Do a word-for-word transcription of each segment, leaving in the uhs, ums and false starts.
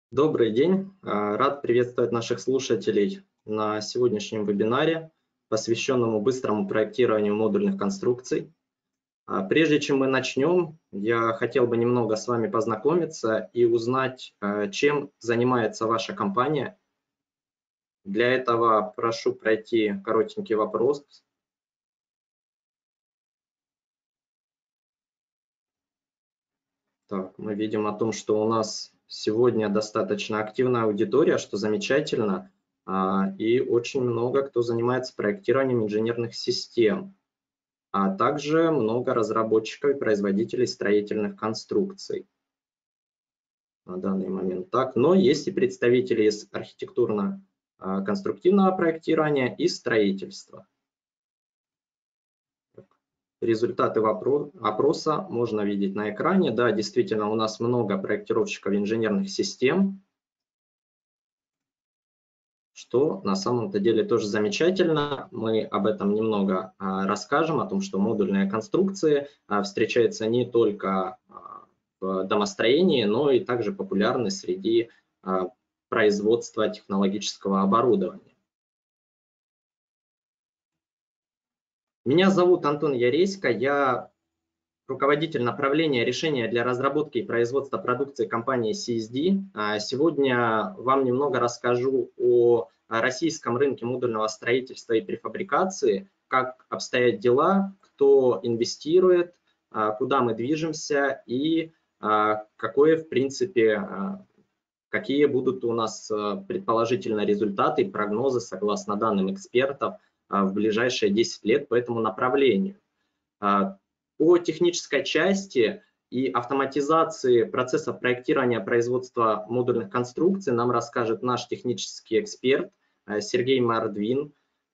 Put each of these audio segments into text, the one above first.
Добрый день! А, Рад приветствовать наших слушателей на сегодняшнем вебинаре, посвященному быстрому проектированию модульных конструкций. А, Прежде чем мы начнем, я хотел бы немного с вами познакомиться и узнать, а, чем занимается ваша компания. Для этого прошу пройти коротенький вопрос. Так, мы видим о том, что у нас сегодня достаточно активная аудитория, что замечательно, а, и очень много кто занимается проектированием инженерных систем, а также много разработчиков и производителей строительных конструкций на данный момент. Так, но есть и представители из архитектурно-конструктивного проектирования и строительства. Результаты опроса можно видеть на экране. Да, действительно, у нас много проектировщиков инженерных систем, что на самом-то деле тоже замечательно. Мы об этом немного а, расскажем, о том, что модульные конструкции а, встречаются не только а, в домостроении, но и также популярны среди а, производства технологического оборудования. Меня зовут Антон Яресько, я руководитель направления решения для разработки и производства продукции компании си эс ди. Сегодня вам немного расскажу о российском рынке модульного строительства и префабрикации, как обстоят дела, кто инвестирует, куда мы движемся и какое, в принципе, какие будут у нас предположительно результаты и прогнозы согласно данным экспертов в ближайшие десять лет по этому направлению. По технической части и автоматизации процессов проектирования производства модульных конструкций нам расскажет наш технический эксперт Сергей Мордвин.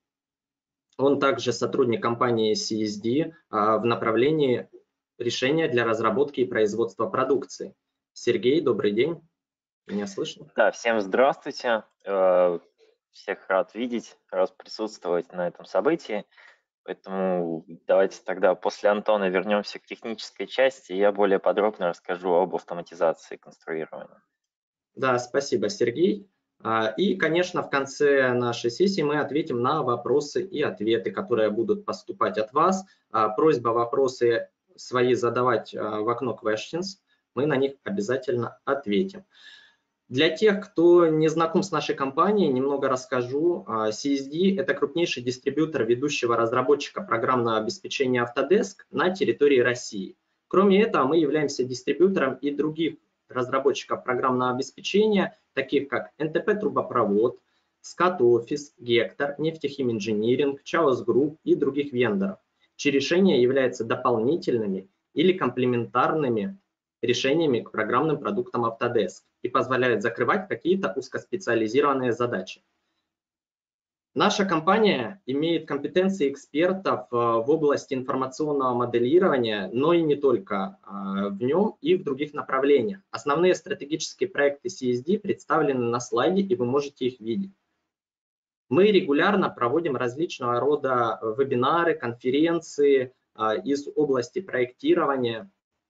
Он также сотрудник компании си эс ди в направлении решения для разработки и производства продукции. Сергей, добрый день. Меня слышно? Да, всем здравствуйте. Всех рад видеть, рад присутствовать на этом событии. Поэтому давайте тогда после Антона вернемся к технической части, и я более подробно расскажу об автоматизации конструирования. Да, спасибо, Сергей. И, конечно, в конце нашей сессии мы ответим на вопросы и ответы, которые будут поступать от вас. Просьба вопросы свои задавать в окно questions, мы на них обязательно ответим. Для тех, кто не знаком с нашей компанией, немного расскажу. си эс ди – это крупнейший дистрибьютор ведущего разработчика программного обеспечения Autodesk на территории России. Кроме этого, мы являемся дистрибьютором и других разработчиков программного обеспечения, таких как эн тэ пэ Трубопровод, скат офис, Гектор, Нефтехим Инжиниринг, Чаос Групп и других вендоров, чьи решения являются дополнительными или комплементарными решениями к программным продуктам Autodesk и позволяют закрывать какие-то узкоспециализированные задачи. Наша компания имеет компетенции экспертов в области информационного моделирования, но и не только в нем, и в других направлениях. Основные стратегические проекты си эс ди представлены на слайде, и вы можете их видеть. Мы регулярно проводим различного рода вебинары, конференции из области проектирования.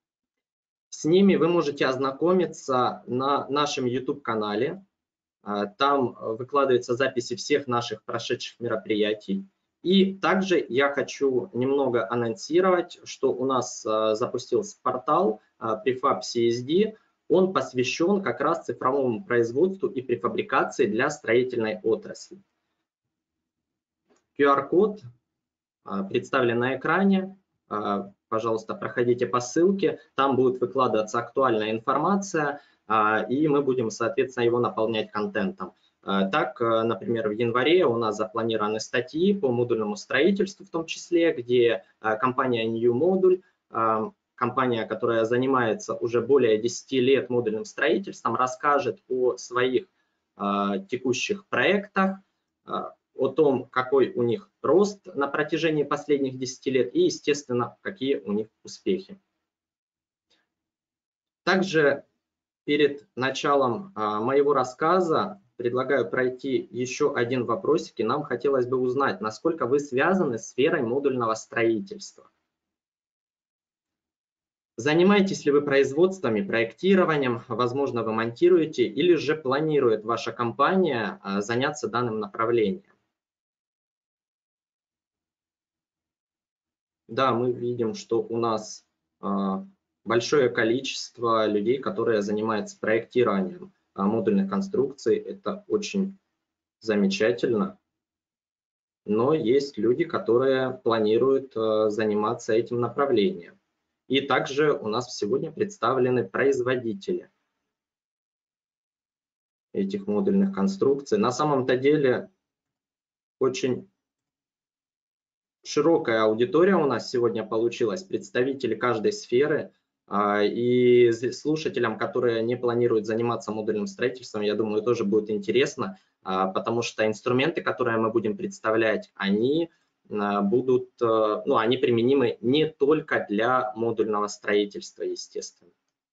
С ними вы можете ознакомиться на нашем YouTube-канале. Там выкладываются записи всех наших прошедших мероприятий. И также я хочу немного анонсировать, что у нас запустился портал Prefab си эс ди. Он посвящен как раз цифровому производству и префабрикации для строительной отрасли. ку ар-код представлен на экране. Пожалуйста, проходите по ссылке, там будет выкладываться актуальная информация, и мы будем, соответственно, его наполнять контентом. Так, например, в январе у нас запланированы статьи по модульному строительству, в том числе, где компания New Module, компания, которая занимается уже более десяти лет модульным строительством, расскажет о своих текущих проектах, о том, какой у них рост на протяжении последних десяти лет и, естественно, какие у них успехи. Также перед началом а, моего рассказа предлагаю пройти еще один вопросик, и нам хотелось бы узнать, насколько вы связаны с сферой модульного строительства. Занимаетесь ли вы производствами, проектированием, возможно, вы монтируете, или же планирует ваша компания заняться данным направлением? Да, мы видим, что у нас большое количество людей, которые занимаются проектированием модульных конструкций. Это очень замечательно. Но есть люди, которые планируют заниматься этим направлением. И также у нас сегодня представлены производители этих модульных конструкций. На самом-то деле очень широкая аудитория у нас сегодня получилась, представители каждой сферы. И слушателям, которые не планируют заниматься модульным строительством, я думаю, тоже будет интересно, потому что инструменты, которые мы будем представлять, они будут, ну, они применимы не только для модульного строительства, естественно.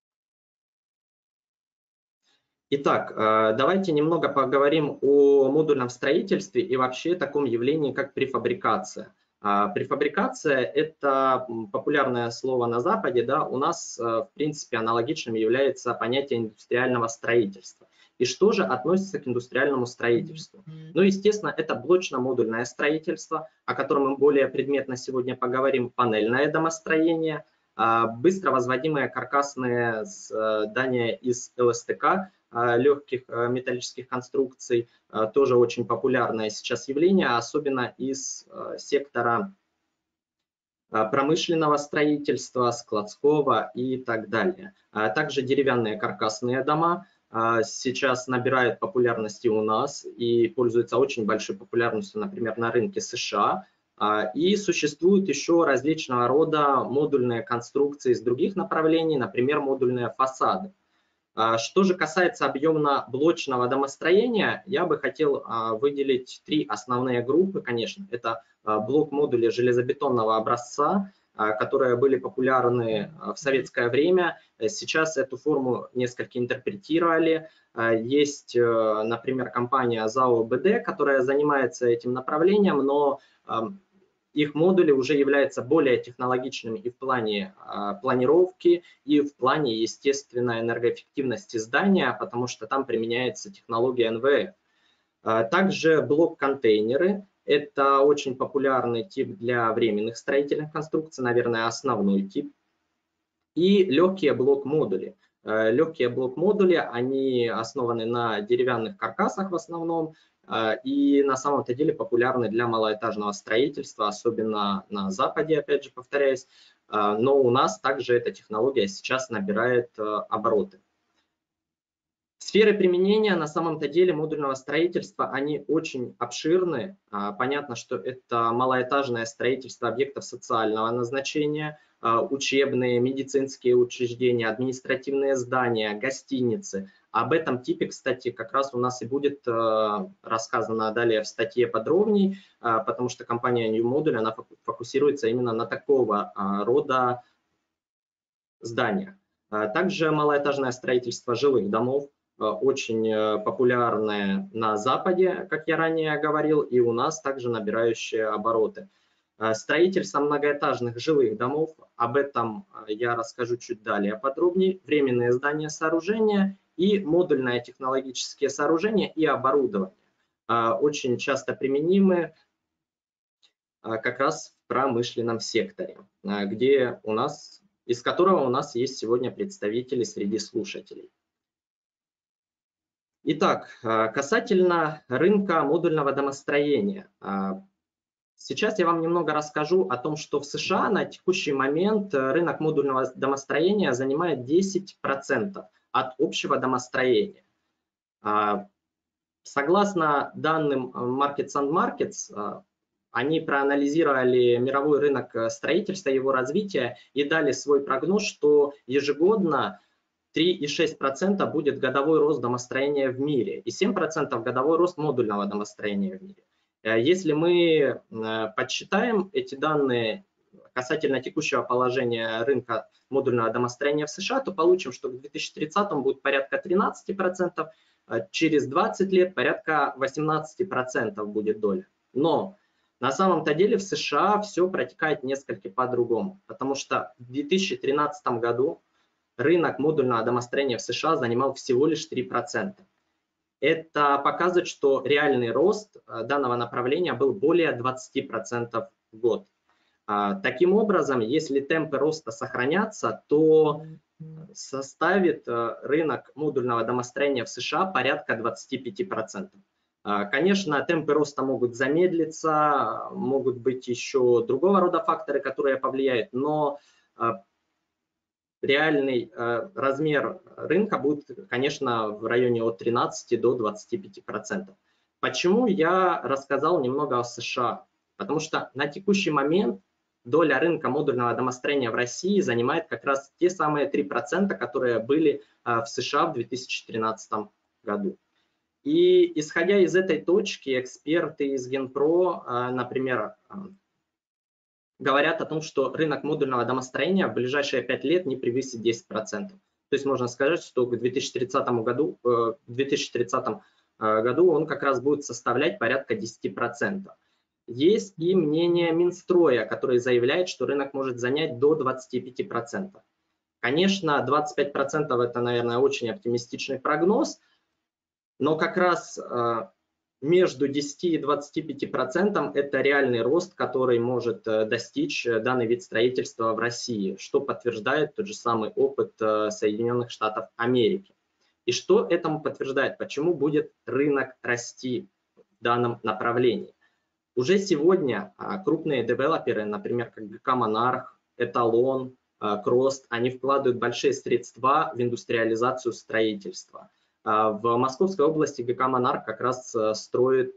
Итак, давайте немного поговорим о модульном строительстве и вообще таком явлении, как префабрикация. Префабрикация – это популярное слово на Западе, да, у нас, в принципе, аналогичным является понятие индустриального строительства. И что же относится к индустриальному строительству? Ну, естественно, это блочно-модульное строительство, о котором мы более предметно сегодня поговорим, панельное домостроение, быстро возводимые каркасные здания из эл эс тэ ка, легких металлических конструкций, тоже очень популярное сейчас явление, особенно из сектора промышленного строительства, складского и так далее. Также деревянные каркасные дома сейчас набирают популярности у нас и пользуются очень большой популярностью, например, на рынке США. И существуют еще различного рода модульные конструкции из других направлений, например, модульные фасады. Что же касается объемно-блочного домостроения, я бы хотел выделить три основные группы, конечно. Это блок-модули железобетонного образца, которые были популярны в советское время. Сейчас эту форму несколько интерпретировали. Есть, например, компания ЗАО бэ дэ, которая занимается этим направлением, но их модули уже являются более технологичными и в плане а, планировки, и в плане, естественно, энергоэффективности здания, потому что там применяется технология эн вэ эф. А, также блок-контейнеры – это очень популярный тип для временных строительных конструкций, наверное, основной тип. И легкие блок-модули. Легкие блок-модули, они основаны на деревянных каркасах в основном, и на самом-то деле популярны для малоэтажного строительства, особенно на Западе, опять же повторяюсь, но у нас также эта технология сейчас набирает обороты. Сферы применения на самом-то деле модульного строительства, они очень обширны. Понятно, что это малоэтажное строительство объектов социального назначения, учебные, медицинские учреждения, административные здания, гостиницы. Об этом типе, кстати, как раз у нас и будет рассказано далее в статье подробней, потому что компания New Module, она фокусируется именно на такого рода здания. Также малоэтажное строительство жилых домов, очень популярное на Западе, как я ранее говорил, и у нас также набирающие обороты. Строительство многоэтажных жилых домов, об этом я расскажу чуть далее подробнее. Временные здания, сооружения и модульные технологические сооружения и оборудование очень часто применимы как раз в промышленном секторе, где у нас, из которого у нас есть сегодня представители среди слушателей. Итак, касательно рынка модульного домостроения. Сейчас я вам немного расскажу о том, что в США на текущий момент рынок модульного домостроения занимает десять процентов от общего домостроения. Согласно данным Markets and Markets, они проанализировали мировой рынок строительства, его развития и дали свой прогноз, что ежегодно три и шесть десятых процента будет годовой рост домостроения в мире и семь процентов годовой рост модульного домостроения в мире. Если мы подсчитаем эти данные касательно текущего положения рынка модульного домостроения в США, то получим, что к две тысячи тридцатому будет порядка тринадцати процентов, через двадцать лет порядка восемнадцати процентов будет доля. Но На самом-то деле в США все протекает несколько по-другому, потому что в две тысячи тринадцатом году рынок модульного домостроения в США занимал всего лишь три процента. Это показывает, что реальный рост данного направления был более двадцати процентов в год. Таким образом, если темпы роста сохранятся, то составит рынок модульного домостроения в США порядка двадцати пяти процентов. Конечно, темпы роста могут замедлиться, могут быть еще другого рода факторы, которые повлияют, но реальный размер рынка будет, конечно, в районе от тринадцати до двадцати пяти процентов. Почему я рассказал немного о США? Потому что на текущий момент доля рынка модульного домостроения в России занимает как раз те самые три процента, которые были в США в две тысячи тринадцатом году. И исходя из этой точки, эксперты из Генпро, например, говорят о том, что рынок модульного домостроения в ближайшие пять лет не превысит десять процентов. То есть можно сказать, что к две тысячи тридцатому году, в две тысячи тридцатом году он как раз будет составлять порядка десяти процентов. Есть и мнение Минстроя, который заявляет, что рынок может занять до двадцати пяти процентов. Конечно, двадцать пять процентов это, наверное, очень оптимистичный прогноз, но как раз между десятью и двадцатью пятью процентами это реальный рост, который может достичь данный вид строительства в России, что подтверждает тот же самый опыт Соединенных Штатов Америки. И что этому подтверждает? Почему будет рынок расти в данном направлении? Уже сегодня крупные девелоперы, например, как ГК «Монарх», «Эталон», «Крост», они вкладывают большие средства в индустриализацию строительства. В Московской области ГК «Монарх» как раз строит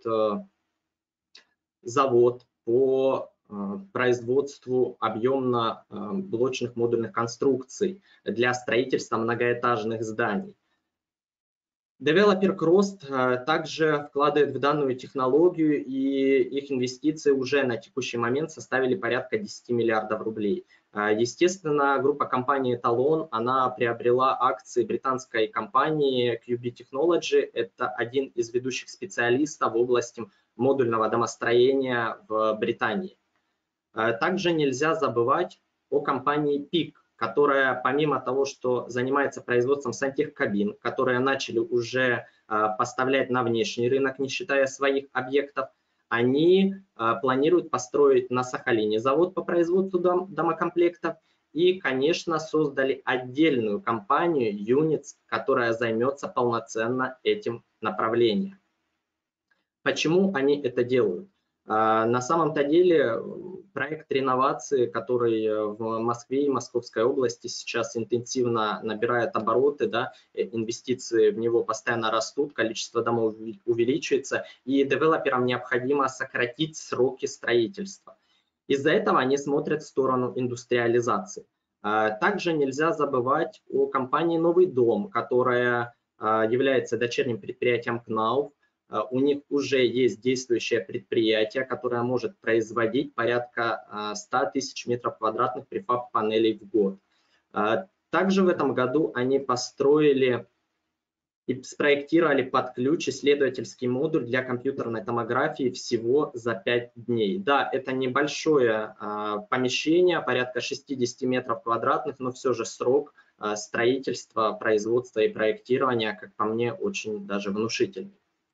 завод по производству объемно-блочных модульных конструкций для строительства многоэтажных зданий. Девелопер Крост также вкладывает в данную технологию, и их инвестиции уже на текущий момент составили порядка десяти миллиардов рублей. Естественно, группа компании Эталон, она приобрела акции британской компании кью би Technology. Это один из ведущих специалистов в области модульного домостроения в Британии. Также нельзя забывать о компании пик, которая помимо того, что занимается производством сантехкабин, которые начали уже поставлять на внешний рынок, не считая своих объектов, они планируют построить на Сахалине завод по производству дом, домокомплектов и, конечно, создали отдельную компанию Units, которая займется полноценно этим направлением. Почему они это делают? На самом-то деле проект реновации, который в Москве и Московской области сейчас интенсивно набирает обороты, да, инвестиции в него постоянно растут, количество домов увеличивается, и девелоперам необходимо сократить сроки строительства. Из-за этого они смотрят в сторону индустриализации. Также нельзя забывать о компании «Новый дом», которая является дочерним предприятием КНАУФ. У них уже есть действующее предприятие, которое может производить порядка ста тысяч метров квадратных префаб-панелей в год. Также в этом году они построили и спроектировали под ключ исследовательский модуль для компьютерной томографии всего за пять дней. Да, это небольшое помещение, порядка шестидесяти метров квадратных, но все же срок строительства, производства и проектирования, как по мне, очень даже внушительный.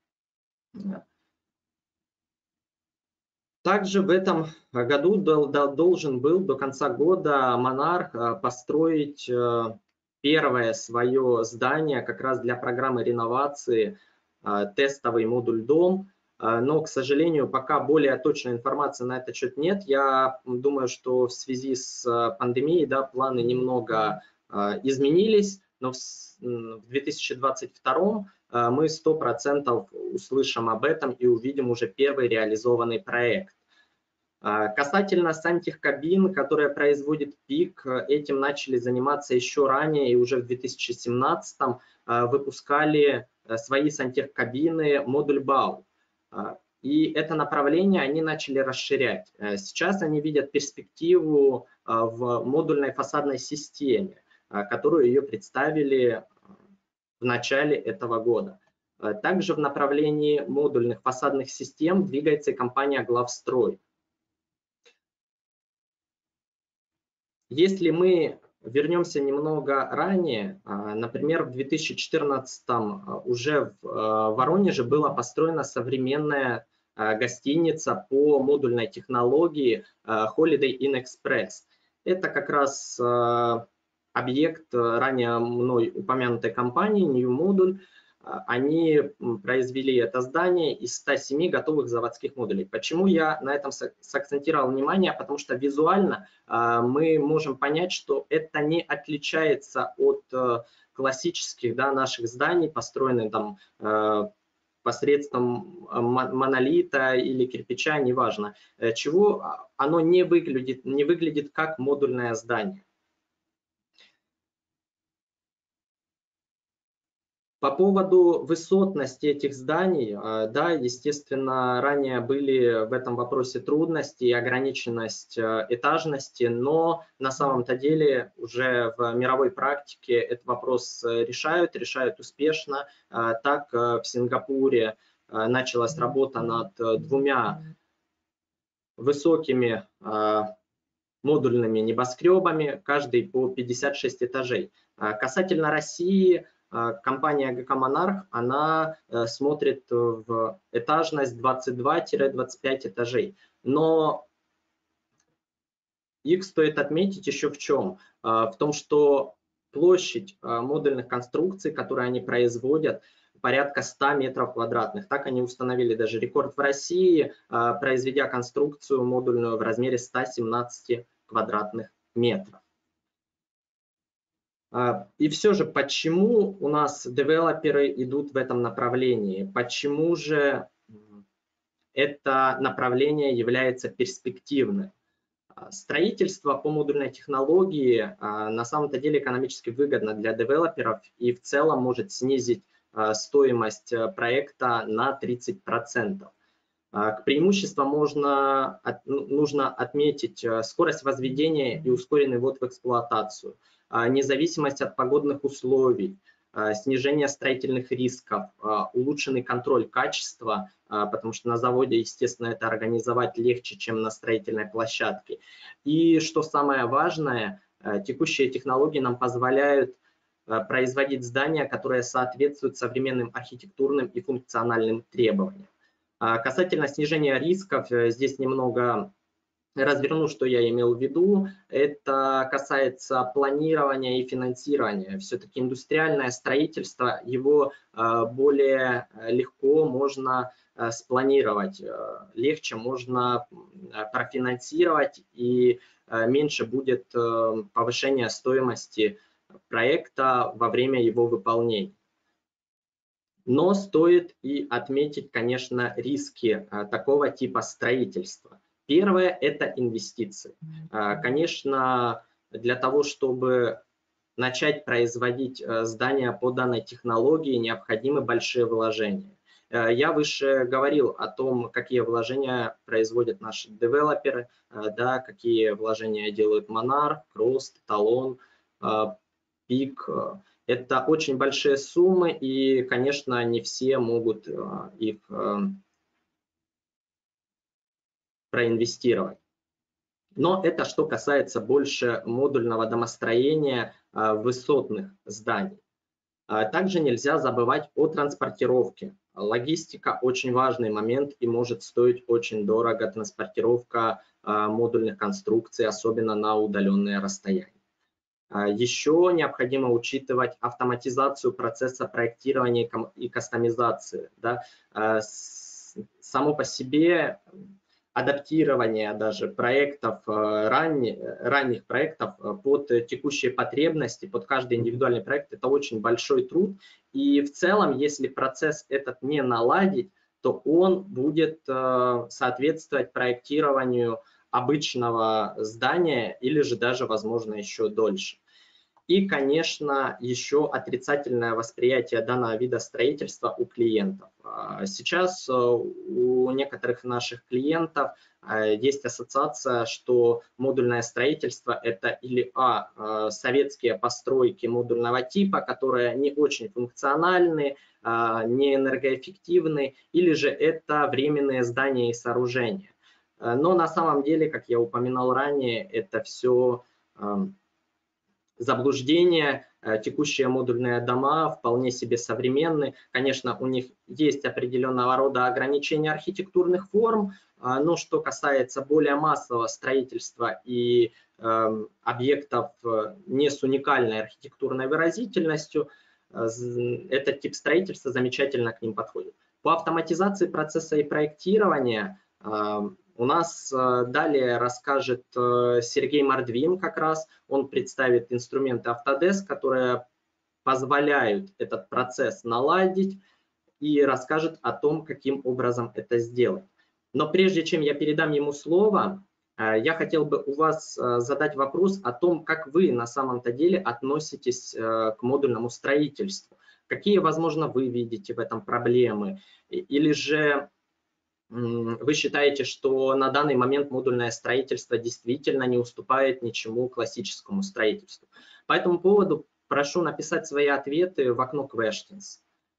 Также в этом году должен был до конца года Монарх построить первое свое здание как раз для программы реновации, тестовый модуль «Дом». Но, к сожалению, пока более точной информации на этот счет нет. Я думаю, что в связи с пандемией, да, планы немного изменились, но в две тысячи двадцать втором мы сто процентов услышим об этом и увидим уже первый реализованный проект. Касательно сантехкабин, которые производит пик, этим начали заниматься еще ранее, и уже в две тысячи семнадцатом выпускали свои сантехкабины модуль БАУ. И это направление они начали расширять. Сейчас они видят перспективу в модульной фасадной системе, которую ее представили в начале этого года. Также в направлении модульных фасадных систем двигается и компания Главстрой. Если мы вернемся немного ранее, например, в две тысячи четырнадцатом уже в Воронеже была построена современная гостиница по модульной технологии Holiday Inn Express. Это как раз объект ранее мной упомянутой компании New Module. Они произвели это здание из ста семи готовых заводских модулей. Почему я на этом сакцентировал внимание? Потому что визуально мы можем понять, что это не отличается от классических, да, наших зданий, построенных там посредством монолита или кирпича, неважно, чего оно не выглядит, не выглядит как модульное здание. По поводу высотности этих зданий, да, естественно, ранее были в этом вопросе трудности и ограниченность этажности, но на самом-то деле уже в мировой практике этот вопрос решают, решают успешно. Так в Сингапуре началась работа над двумя высокими модульными небоскребами, каждый по пятьдесят шесть этажей. Касательно России, компания ГК «Монарх», она смотрит в этажность двадцать два — двадцать пять этажей. Но их стоит отметить еще в чем? В том, что площадь модульных конструкций, которые они производят, порядка ста метров квадратных. Так они установили даже рекорд в России, произведя конструкцию модульную в размере ста семнадцати квадратных метров. И все же, почему у нас девелоперы идут в этом направлении? Почему же это направление является перспективным? Строительство по модульной технологии на самом-то деле экономически выгодно для девелоперов и в целом может снизить стоимость проекта на тридцать процентов. К преимуществам можно, нужно отметить скорость возведения и ускоренный ввод в эксплуатацию, независимость от погодных условий, снижение строительных рисков, улучшенный контроль качества, потому что на заводе, естественно, это организовать легче, чем на строительной площадке. И что самое важное, текущие технологии нам позволяют производить здания, которые соответствуют современным архитектурным и функциональным требованиям. Касательно снижения рисков, здесь немного разверну, что я имел в виду. Это касается планирования и финансирования. Все-таки индустриальное строительство, его более легко можно спланировать, легче можно профинансировать, и меньше будет повышения стоимости проекта во время его выполнения. Но стоит и отметить, конечно, риски такого типа строительства. Первое – это инвестиции. Конечно, для того, чтобы начать производить здания по данной технологии, необходимы большие вложения. Я выше говорил о том, какие вложения производят наши девелоперы, да, какие вложения делают Monarch, Crost, Talon, пик. Это очень большие суммы, и, конечно, не все могут их проинвестировать. Но это что касается больше модульного домостроения высотных зданий. Также нельзя забывать о транспортировке. Логистика очень важный момент и может стоить очень дорого транспортировка модульных конструкций, особенно на удаленные расстояния. Еще необходимо учитывать автоматизацию процесса проектирования и кастомизации. Да. Само по себе адаптирование даже проектов, ранних, ранних проектов под текущие потребности, под каждый индивидуальный проект, это очень большой труд. И в целом, если процесс этот не наладить, то он будет соответствовать проектированию обычного здания или же даже, возможно, еще дольше. И, конечно, еще отрицательное восприятие данного вида строительства у клиентов. Сейчас у некоторых наших клиентов есть ассоциация, что модульное строительство – это или а, советские постройки модульного типа, которые не очень функциональны, не энергоэффективны, или же это временные здания и сооружения. Но на самом деле, как я упоминал ранее, это все заблуждение. Текущие модульные дома вполне себе современны. Конечно, у них есть определенного рода ограничения архитектурных форм, но что касается более массового строительства и э, объектов не с уникальной архитектурной выразительностью, э, этот тип строительства замечательно к ним подходит. По автоматизации процесса и проектирования э, у нас далее расскажет Сергей Мордвин как раз. Он представит инструменты Autodesk, которые позволяют этот процесс наладить, и расскажет о том, каким образом это сделать. Но прежде чем я передам ему слово, я хотел бы у вас задать вопрос о том, как вы на самом-то деле относитесь к модульному строительству. Какие, возможно, вы видите в этом проблемы? Или же вы считаете, что на данный момент модульное строительство действительно не уступает ничему классическому строительству? По этому поводу прошу написать свои ответы в окно Questions.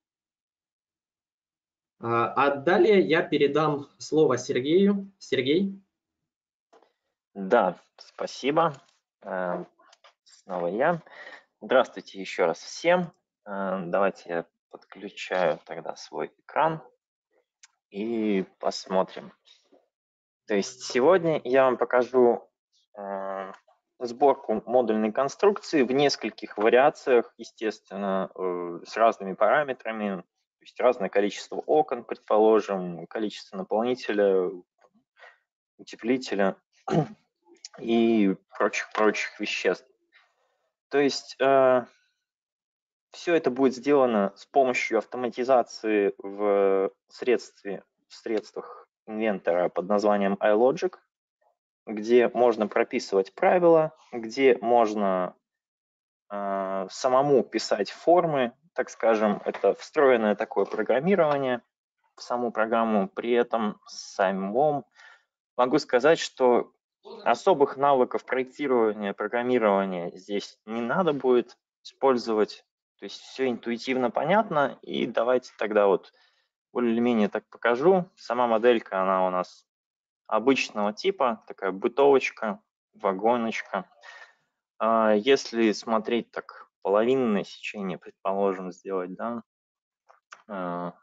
А далее я передам слово Сергею. Сергей? Да, спасибо. Снова я. Здравствуйте еще раз всем. Давайте я подключаю тогда свой экран и посмотрим. То есть сегодня я вам покажу э, сборку модульной конструкции в нескольких вариациях, естественно, э, с разными параметрами, то есть разное количество окон, предположим, количество наполнителя, утеплителя и прочих-прочих веществ. То есть э, все это будет сделано с помощью автоматизации в, средстве, в средствах инвентора под названием iLogic, где можно прописывать правила, где можно э, самому писать формы, так скажем, это встроенное такое программирование в саму программу. При этом самом могу сказать, что особых навыков проектирования, программирования здесь не надо будет использовать. То есть все интуитивно понятно. И давайте тогда вот более-менее так покажу. Сама моделька, она у нас обычного типа, такая бытовочка, вагоночка. Если смотреть так, половинное сечение, предположим, сделать, да, то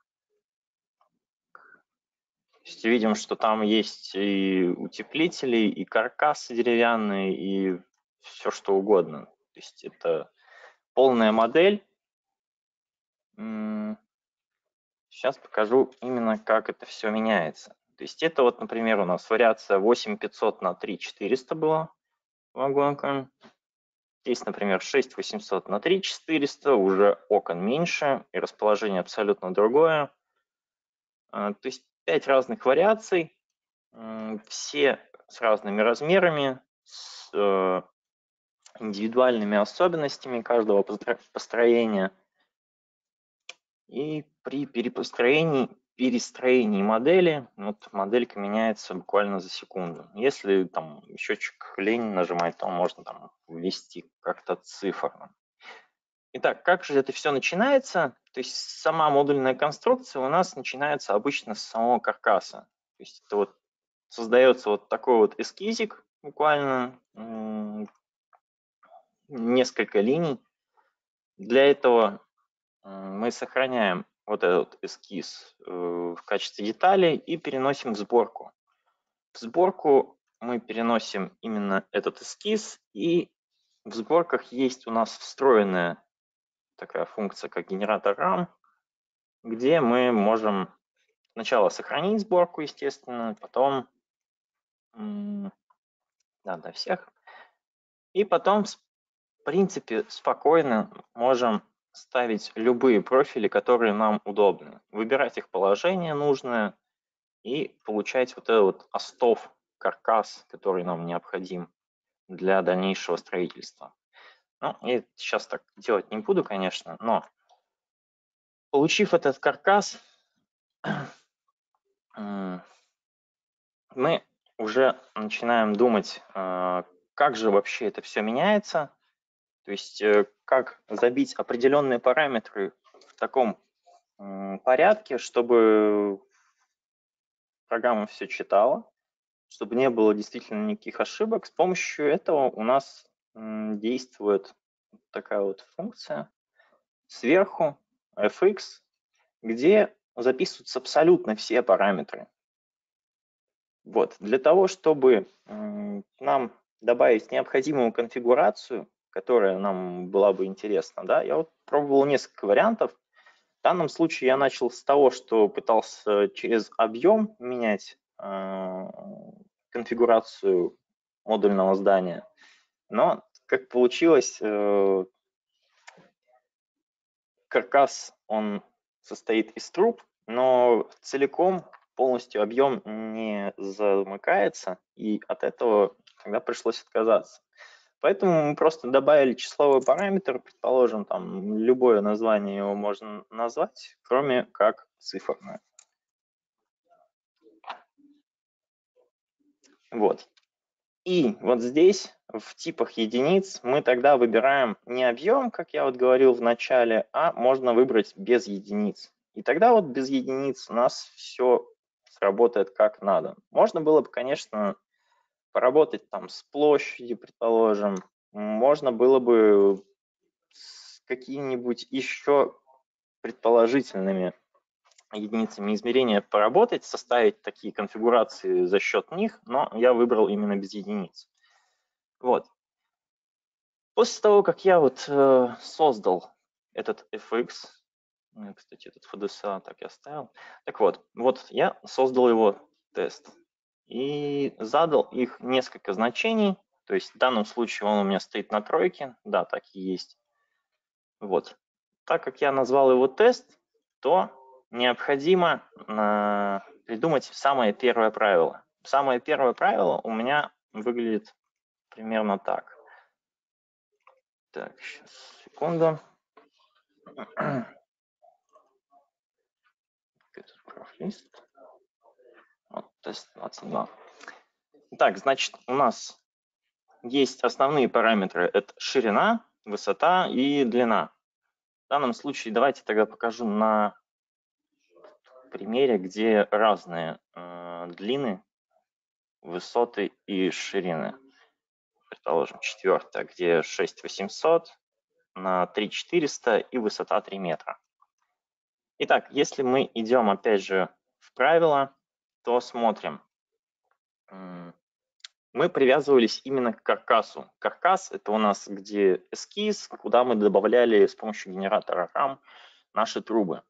есть видим, что там есть и утеплители, и каркасы деревянные, и все что угодно. То есть это полная модель. Сейчас покажу именно, как это все меняется. То есть это вот, например, у нас вариация восемь пятьсот на три четыреста была вагонка. Здесь, например, шесть восемьсот на три четыреста, уже окон меньше и расположение абсолютно другое. То есть пять разных вариаций, все с разными размерами, с индивидуальными особенностями каждого построения. И при перепостроении, перестроении модели, вот моделька меняется буквально за секунду. Если там счетчик лень нажимать, то можно там ввести как-то цифрно. Итак, как же это все начинается? То есть сама модульная конструкция у нас начинается обычно с самого каркаса. То есть это вот создается вот такой вот эскизик, буквально несколько линий. Для этого мы сохраняем вот этот эскиз в качестве деталей и переносим в сборку. В сборку мы переносим именно этот эскиз, и в сборках есть у нас встроенная такая функция, как генератор рам, где мы можем сначала сохранить сборку, естественно, потом да, для всех, и потом, в принципе, спокойно можем ставить любые профили, которые нам удобны, выбирать их положение нужное и получать вот этот вот остов, каркас, который нам необходим для дальнейшего строительства. Ну, я сейчас так делать не буду, конечно, но получив этот каркас, мы уже начинаем думать, как же вообще это все меняется, то есть как забить определенные параметры в таком порядке, чтобы программа все читала, чтобы не было действительно никаких ошибок. С помощью этого у нас действует такая вот функция сверху эф икс, где записываются абсолютно все параметры. Вот. Для того, чтобы нам добавить необходимую конфигурацию, которая нам была бы интересна, да, я вот пробовал несколько вариантов. В данном случае я начал с того, что пытался через объем менять э, конфигурацию модульного здания, но как получилось, э, каркас, он состоит из труб, но целиком полностью объем не замыкается, и от этого тогда пришлось отказаться. Поэтому мы просто добавили числовой параметр, предположим, там любое название его можно назвать, кроме как циферное. Вот. И вот здесь в типах единиц мы тогда выбираем не объем, как я вот говорил в начале, а можно выбрать без единиц. И тогда вот без единиц у нас все сработает как надо. Можно было бы, конечно, поработать там с площадью, предположим. Можно было бы с какими-нибудь еще предположительными единицами измерения поработать, составить такие конфигурации за счет них, но я выбрал именно без единиц. Вот. После того, как я вот э, создал этот эф икс, кстати, этот эф ди эс а так и оставил. Так вот, вот я создал его тест и задал их несколько значений. То есть в данном случае он у меня стоит на тройке. Да, так и есть. Вот. Так как я назвал его тест, то необходимо э, придумать самое первое правило. Самое первое правило у меня выглядит примерно так. Так, сейчас, секунду. Профлист. Вот, тест двадцать два. Так, значит, у нас есть основные параметры. Это ширина, высота и длина. В данном случае давайте тогда покажу на примере, где разные э, длины, высоты и ширины. Предположим, четвертая, где шесть тысяч восемьсот на три тысячи четыреста и высота три метра. Итак, если мы идем опять же в правила, то смотрим. Мы привязывались именно к каркасу. Каркас – это у нас где эскиз, куда мы добавляли с помощью генератора RAM наши трубы.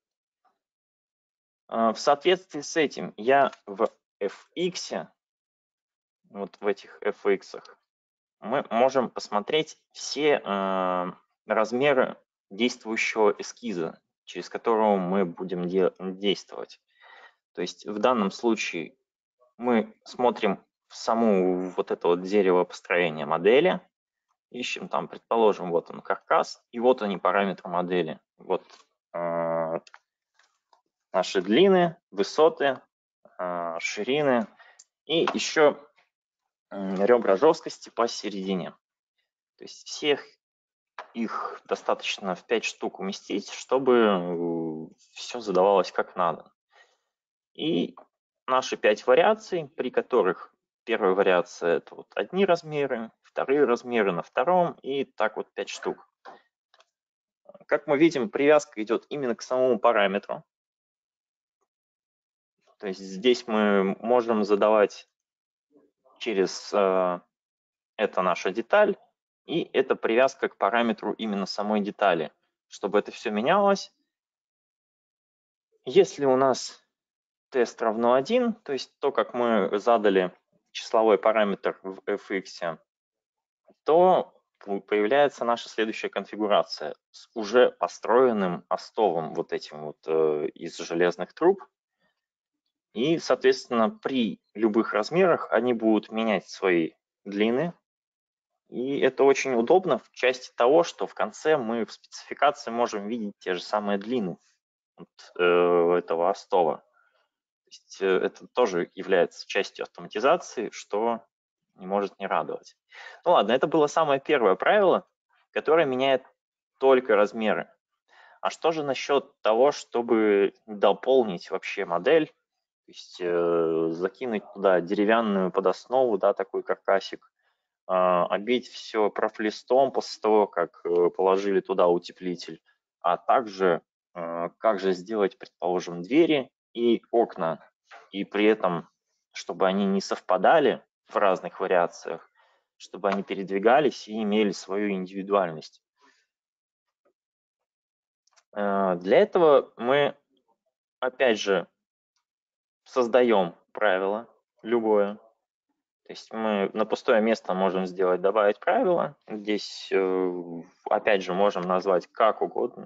В соответствии с этим я в эф икс, вот в этих эф икс, мы можем посмотреть все э, размеры действующего эскиза, через которого мы будем де действовать. То есть в данном случае мы смотрим в саму вот это вот дерево построения модели, ищем там, предположим, вот он каркас, и вот они параметры модели. Вот э, наши длины, высоты, э, ширины и еще э, ребра жесткости посередине. То есть всех их достаточно в пять штук уместить, чтобы все задавалось как надо. И наши пять вариаций, при которых первая вариация – это вот одни размеры, вторые размеры на втором, и так вот пять штук. Как мы видим, привязка идет именно к самому параметру. То есть здесь мы можем задавать через э, это наша деталь, и это привязка к параметру именно самой детали, чтобы это все менялось. Если у нас тест равно один, то есть то, как мы задали числовой параметр в эф икс, то появляется наша следующая конфигурация с уже построенным остовом вот этим вот э, из железных труб. И, соответственно, при любых размерах они будут менять свои длины. И это очень удобно в части того, что в конце мы в спецификации можем видеть те же самые длины вот, э, этого остова. есть это тоже является частью автоматизации, что не может не радовать. Ну ладно, это было самое первое правило, которое меняет только размеры. А что же насчет того, чтобы дополнить вообще модель, то есть э, закинуть туда деревянную подоснову, да, такой каркасик, э, обить все профлистом после того, как э, положили туда утеплитель, а также э, как же сделать, предположим, двери и окна, и при этом, чтобы они не совпадали в разных вариациях, чтобы они передвигались и имели свою индивидуальность. Для этого мы, опять же, создаем правило любое. То есть мы на пустое место можем сделать «добавить правило». Здесь, опять же, можем назвать как угодно.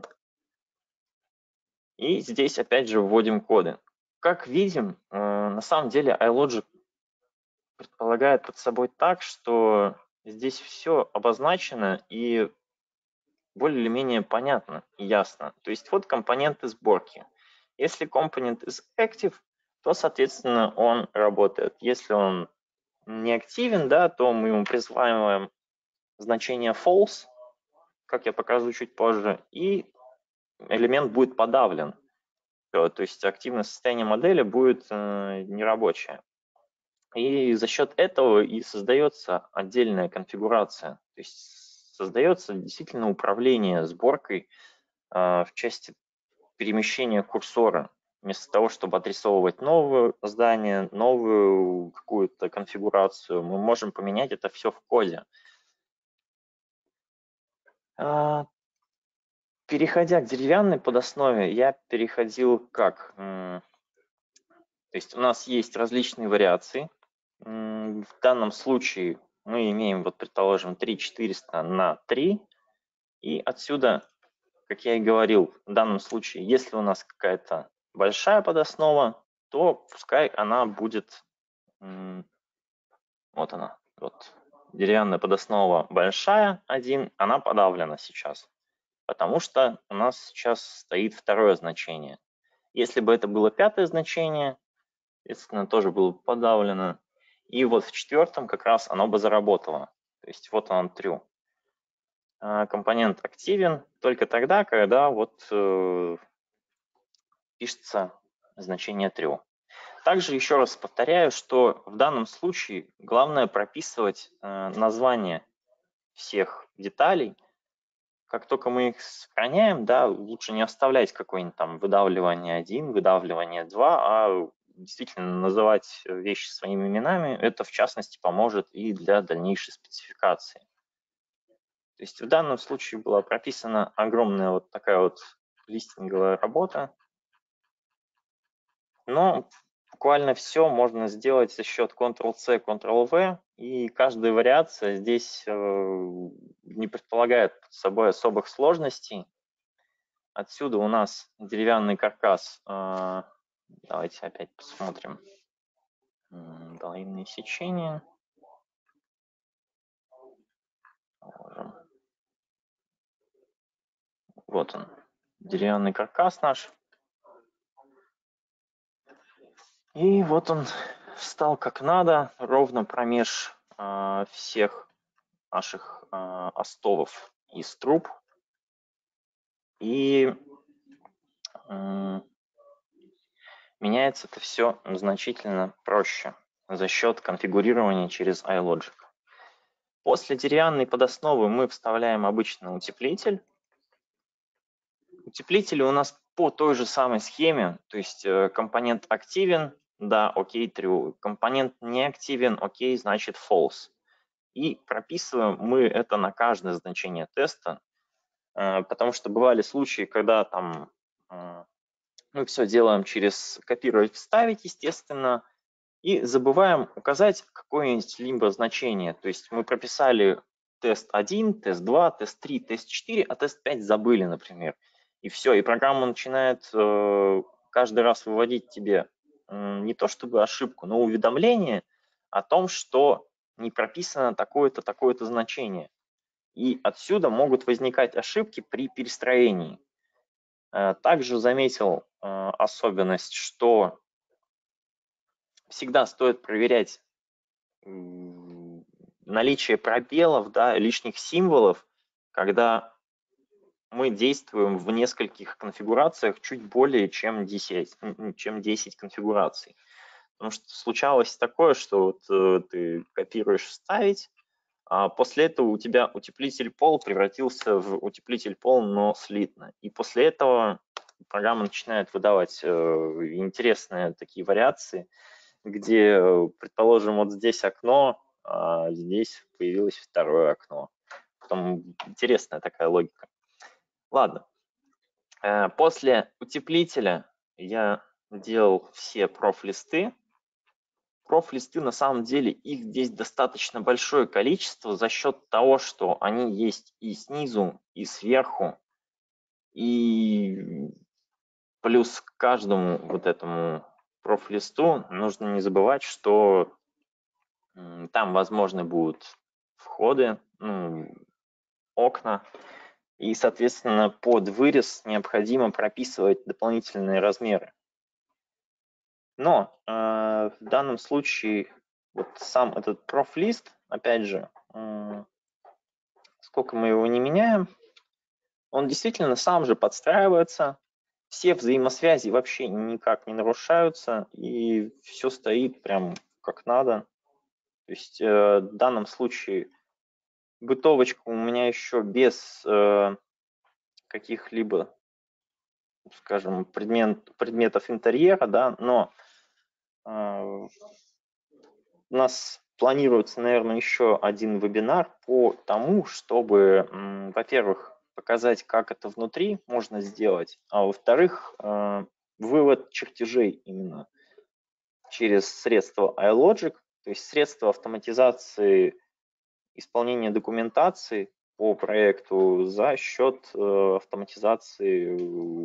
И здесь, опять же, вводим коды. Как видим, на самом деле iLogic предполагает под собой так, что здесь все обозначено и более или менее понятно и ясно. То есть вот компоненты сборки. Если компонент is active, то, соответственно, он работает. Если он не активен, да, то мы ему присваиваем значение false, как я покажу чуть позже, и элемент будет подавлен. То есть активное состояние модели будет э, нерабочее. И за счет этого и создается отдельная конфигурация. То есть создается действительно управление сборкой э, в части перемещения курсора. Вместо того, чтобы отрисовывать новое здание, новую какую-то конфигурацию, мы можем поменять это все в коде. Переходя к деревянной подоснове, я переходил как? То есть у нас есть различные вариации. В данном случае мы имеем, вот, предположим, три тысячи четыреста на три. И отсюда, как я и говорил, в данном случае, если у нас какая-то большая подоснова, то пускай она будет, вот она, вот деревянная подоснова большая, один, она подавлена сейчас, потому что у нас сейчас стоит второе значение. Если бы это было пятое значение, соответственно, тоже было бы подавлено, и вот в четвертом как раз оно бы заработало, то есть вот он true. Компонент активен только тогда, когда вот э, пишется значение true. Также еще раз повторяю, что в данном случае главное прописывать э, название всех деталей. Как только мы их сохраняем, да, лучше не оставлять какое-нибудь там выдавливание один, выдавливание два, а действительно называть вещи своими именами. Это, в частности, поможет и для дальнейшей спецификации. То есть в данном случае была прописана огромная вот такая вот листинговая работа, но буквально все можно сделать за счет контрол-C, контрол-V, и каждая вариация здесь не предполагает под собой особых сложностей. Отсюда у нас деревянный каркас. Давайте опять посмотрим. Долинные сечения. Вот он, деревянный каркас наш. И вот он встал как надо, ровно промеж э, всех наших э, остовов из труб. И э, меняется это все значительно проще за счет конфигурирования через iLogic. После деревянной подосновы мы вставляем обычный утеплитель. Утеплители у нас по той же самой схеме, то есть э, компонент активен, да, окей, true. Компонент не активен, окей, значит false. И прописываем мы это на каждое значение теста, э, потому что бывали случаи, когда там э, мы все делаем через копировать, вставить, естественно, и забываем указать какое-нибудь либо значение. То есть мы прописали тест один, тест два, тест три, тест четыре, а тест пять забыли, например. И все, и программа начинает э, каждый раз выводить тебе э, не то чтобы ошибку, но уведомление о том, что не прописано такое-то, такое-то значение. И отсюда могут возникать ошибки при перестроении. Э, также заметил э, особенность, что всегда стоит проверять наличие пробелов, да, лишних символов, когда мы действуем в нескольких конфигурациях чуть более чем десять, чем десять конфигураций. Потому что случалось такое, что вот э, ты копируешь «вставить», а после этого у тебя утеплитель пол превратился в утеплитель пол, но слитно. И после этого программа начинает выдавать э, интересные такие вариации, где, предположим, вот здесь окно, а здесь появилось второе окно. Потом интересная такая логика. Ладно. После утеплителя я делал все проф-листы. Проф-листы, на самом деле, их здесь достаточно большое количество за счет того, что они есть и снизу, и сверху. И плюс к каждому вот этому проф-листу нужно не забывать, что там возможны будут входы, ну, окна, и, соответственно, под вырез необходимо прописывать дополнительные размеры. Но э, в данном случае вот сам этот профлист, опять же, э, сколько мы его не меняем, он действительно сам же подстраивается, все взаимосвязи вообще никак не нарушаются, и все стоит прям как надо. То есть э, в данном случае бытовочка у меня еще без э, каких-либо, скажем, предмет, предметов интерьера, да, но э, у нас планируется, наверное, еще один вебинар по тому, чтобы, во-первых, показать, как это внутри можно сделать, а во-вторых, э, вывод чертежей именно через средства iLogic, то есть средства автоматизации исполнения документации по проекту за счет э, автоматизации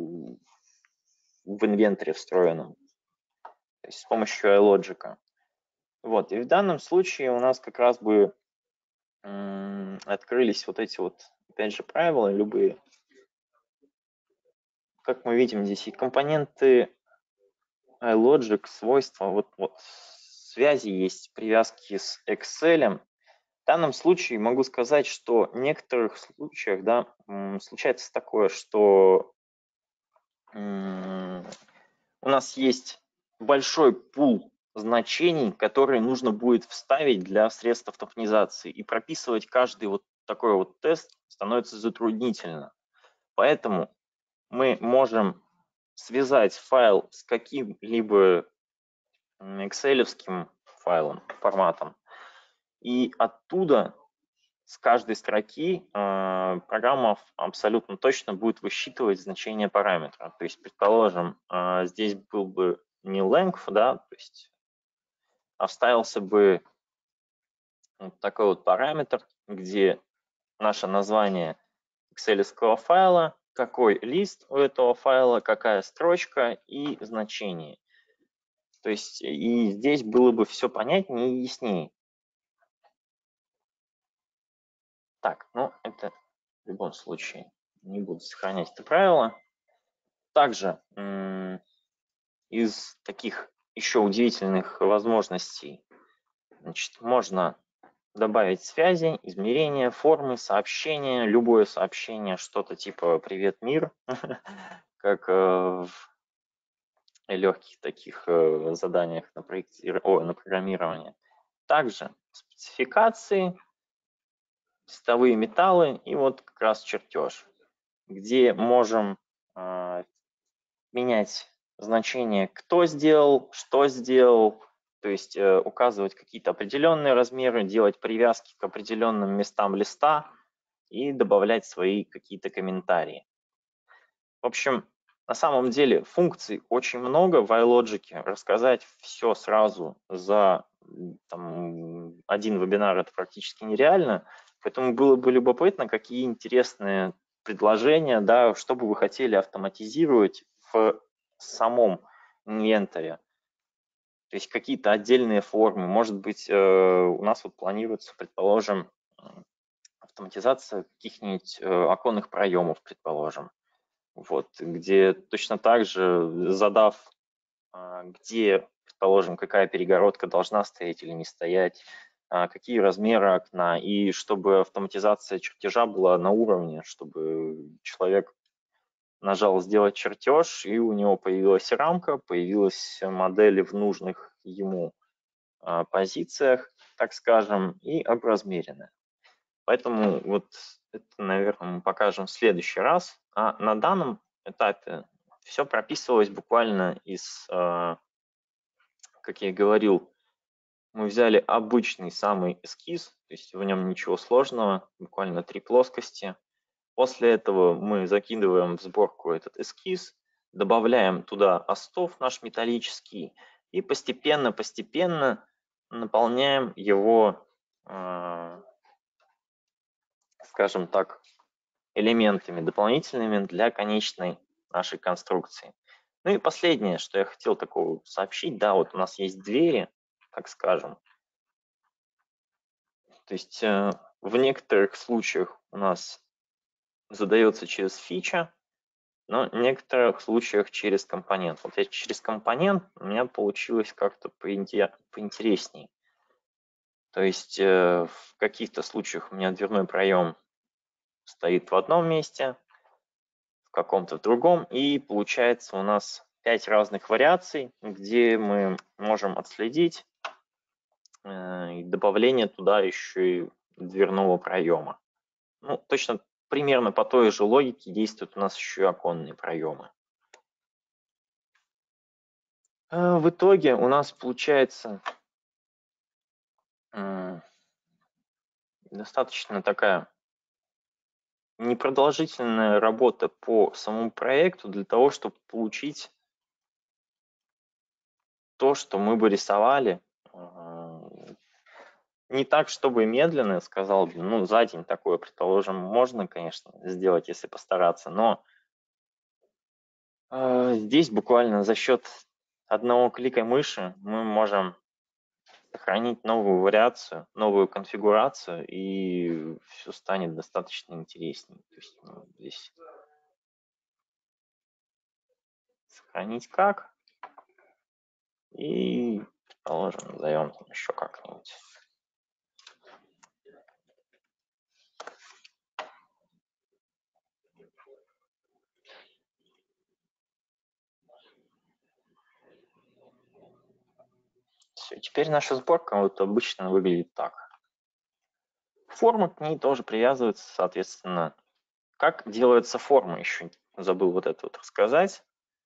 в инвентаре встроенном, то есть с помощью iLogic. Вот, и в данном случае у нас как раз бы м, открылись вот эти вот, опять же, правила любые. Как мы видим, здесь и компоненты iLogic, свойства, вот, вот связи есть, привязки с Excel. В данном случае могу сказать, что в некоторых случаях, да, случается такое, что у нас есть большой пул значений, которые нужно будет вставить для средств автоматизации, и прописывать каждый вот такой вот тест становится затруднительно. Поэтому мы можем связать файл с каким-либо экселевским файлом, форматом, и оттуда с каждой строки э, программа абсолютно точно будет высчитывать значение параметра. То есть, предположим, э, здесь был бы не length, да, то есть, а вставился бы вот такой вот параметр, где наше название экселевского файла, какой лист у этого файла, какая строчка и значение. То есть и здесь было бы все понятнее и яснее. Так, ну это в любом случае не буду сохранять это правило. Также из таких еще удивительных возможностей, значит, можно добавить связи, измерения, формы, сообщения, любое сообщение, что-то типа «Привет, мир», как в легких таких заданиях на, проекти... О, на программирование. Также спецификации, листовые металлы и вот как раз чертеж, где можем э, менять значение, кто сделал, что сделал, то есть э, указывать какие-то определенные размеры, делать привязки к определенным местам листа и добавлять свои какие-то комментарии. В общем, на самом деле функций очень много в iLogic. Рассказать все сразу за там, один вебинар это практически нереально. Поэтому было бы любопытно, какие интересные предложения, да, что бы вы хотели автоматизировать в самом инвентаре. То есть какие-то отдельные формы. Может быть, у нас вот планируется, предположим, автоматизация каких-нибудь оконных проемов, предположим. Вот, где точно так же, задав, где, предположим, какая перегородка должна стоять или не стоять, какие размеры окна, и чтобы автоматизация чертежа была на уровне, чтобы человек нажал «Сделать чертеж», и у него появилась рамка, появилась модель в нужных ему позициях, так скажем, и образмеренная. Поэтому вот это, наверное, мы покажем в следующий раз. А на данном этапе все прописывалось буквально из, как я и говорил, мы взяли обычный самый эскиз, то есть в нем ничего сложного, буквально три плоскости. После этого мы закидываем в сборку этот эскиз, добавляем туда остов наш металлический и постепенно-постепенно наполняем его, скажем так, элементами дополнительными для конечной нашей конструкции. Ну и последнее, что я хотел такого сообщить, да, вот у нас есть двери, так скажем. То есть э, в некоторых случаях у нас задается через фича, но в некоторых случаях через компонент. Вот я через компонент у меня получилось как-то поинтереснее. То есть э, в каких-то случаях у меня дверной проем стоит в одном месте, в каком-то в другом, и получается у нас пять разных вариаций, где мы можем отследить э, добавление туда еще и дверного проема. Ну, точно примерно по той же логике действуют у нас еще и оконные проемы. В итоге у нас получается э, достаточно такая непродолжительная работа по самому проекту для того, чтобы получить то, что мы бы рисовали. Не так, чтобы медленно, сказал бы, ну, за день такое, предположим, можно, конечно, сделать, если постараться, но э, здесь буквально за счет одного клика мыши мы можем сохранить новую вариацию, новую конфигурацию, и все станет достаточно интереснее. То есть, ну, здесь сохранить как, и, предположим, назовем там еще как-нибудь. Все, теперь наша сборка вот обычно выглядит так. Форма к ней тоже привязывается, соответственно. Как делается форма, еще забыл вот это вот рассказать.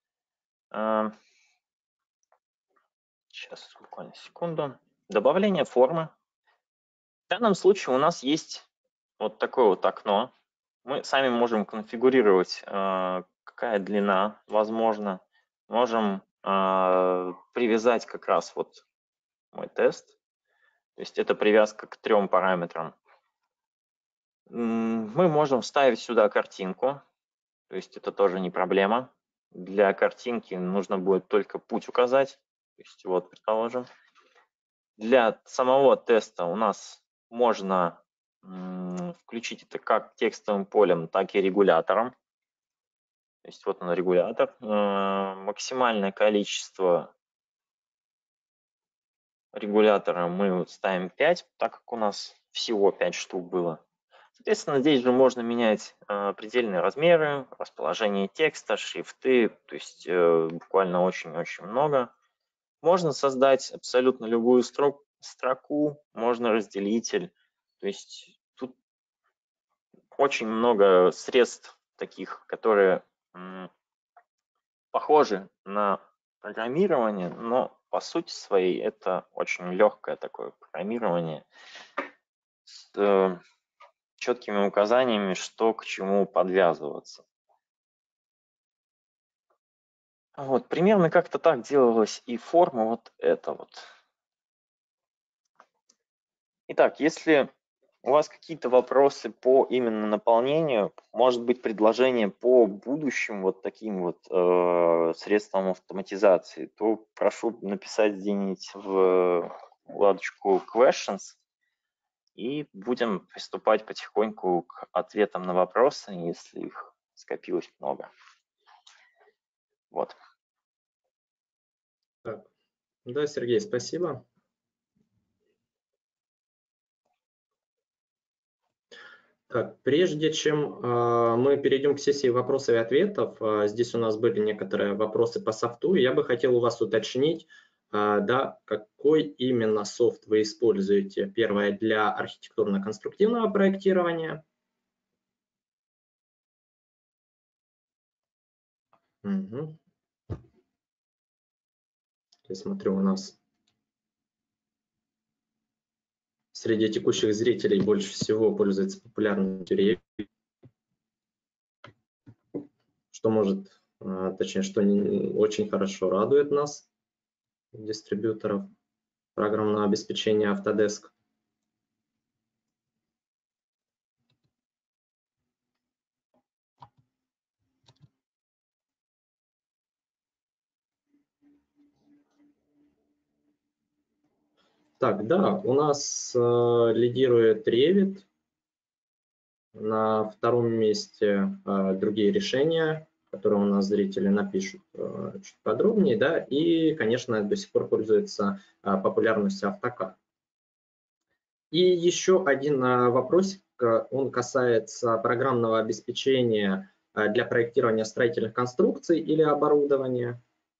Сейчас, буквально секунду. Добавление формы. В данном случае у нас есть вот такое вот окно. Мы сами можем конфигурировать, какая длина возможно. Можем привязать как раз вот мой тест. То есть это привязка к трем параметрам. Мы можем вставить сюда картинку. То есть это тоже не проблема. Для картинки нужно будет только путь указать. То есть вот, предположим. Для самого теста у нас можно включить это как текстовым полем, так и регулятором. То есть вот он регулятор. Максимальное количество регулятора мы ставим пять, так как у нас всего пять штук было. Соответственно, здесь же можно менять предельные размеры, расположение текста, шрифты, то есть буквально очень-очень много. Можно создать абсолютно любую строку, строку, можно разделитель. То есть тут очень много средств таких, которые похожи на программирование, но по сути своей это очень легкое такое программирование с э, четкими указаниями, что к чему подвязываться. Вот, примерно как-то так делалась и форма вот эта вот. Итак, если у вас какие-то вопросы по именно наполнению, может быть, предложение по будущим вот таким вот э, средствам автоматизации, то прошу написать где-нибудь в вкладочку questions, и будем приступать потихоньку к ответам на вопросы, если их скопилось много. Вот. Так. Да, Сергей, спасибо. Так, прежде чем э, мы перейдем к сессии вопросов и ответов, э, здесь у нас были некоторые вопросы по софту, и я бы хотел у вас уточнить, э, да, какой именно софт вы используете. Первое, для архитектурно-конструктивного проектирования. Угу. Я смотрю, у нас среди текущих зрителей больше всего пользуется популярностью Revit, что может, э, точнее, что не, очень хорошо радует нас, дистрибьюторов программного обеспечения Autodesk. Так, да, у нас э, лидирует Revit, на втором месте э, другие решения, которые у нас зрители напишут э, чуть подробнее, да, и, конечно, до сих пор пользуется э, популярностью AutoCAD. И еще один э, вопросик, он касается программного обеспечения э, для проектирования строительных конструкций или оборудования.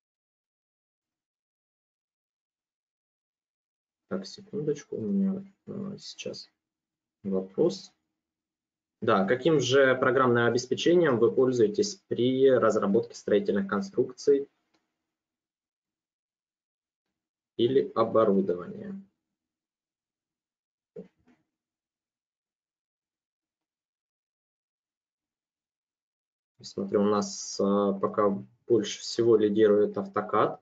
Так, секундочку, у меня э, сейчас вопрос. Да, каким же программным обеспечением вы пользуетесь при разработке строительных конструкций или оборудования? Смотрю, у нас а, пока больше всего лидирует AutoCAD.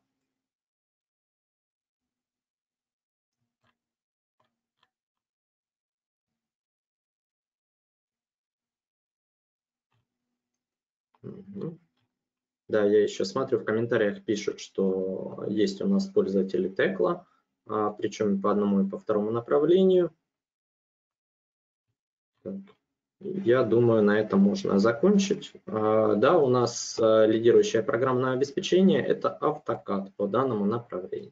Угу. Да, я еще смотрю, в комментариях пишут, что есть у нас пользователи Tekla, а, причем по одному и по второму направлению. Так. Я думаю, на этом можно закончить. А, да, у нас а, лидирующее программное обеспечение – это AutoCAD по данному направлению.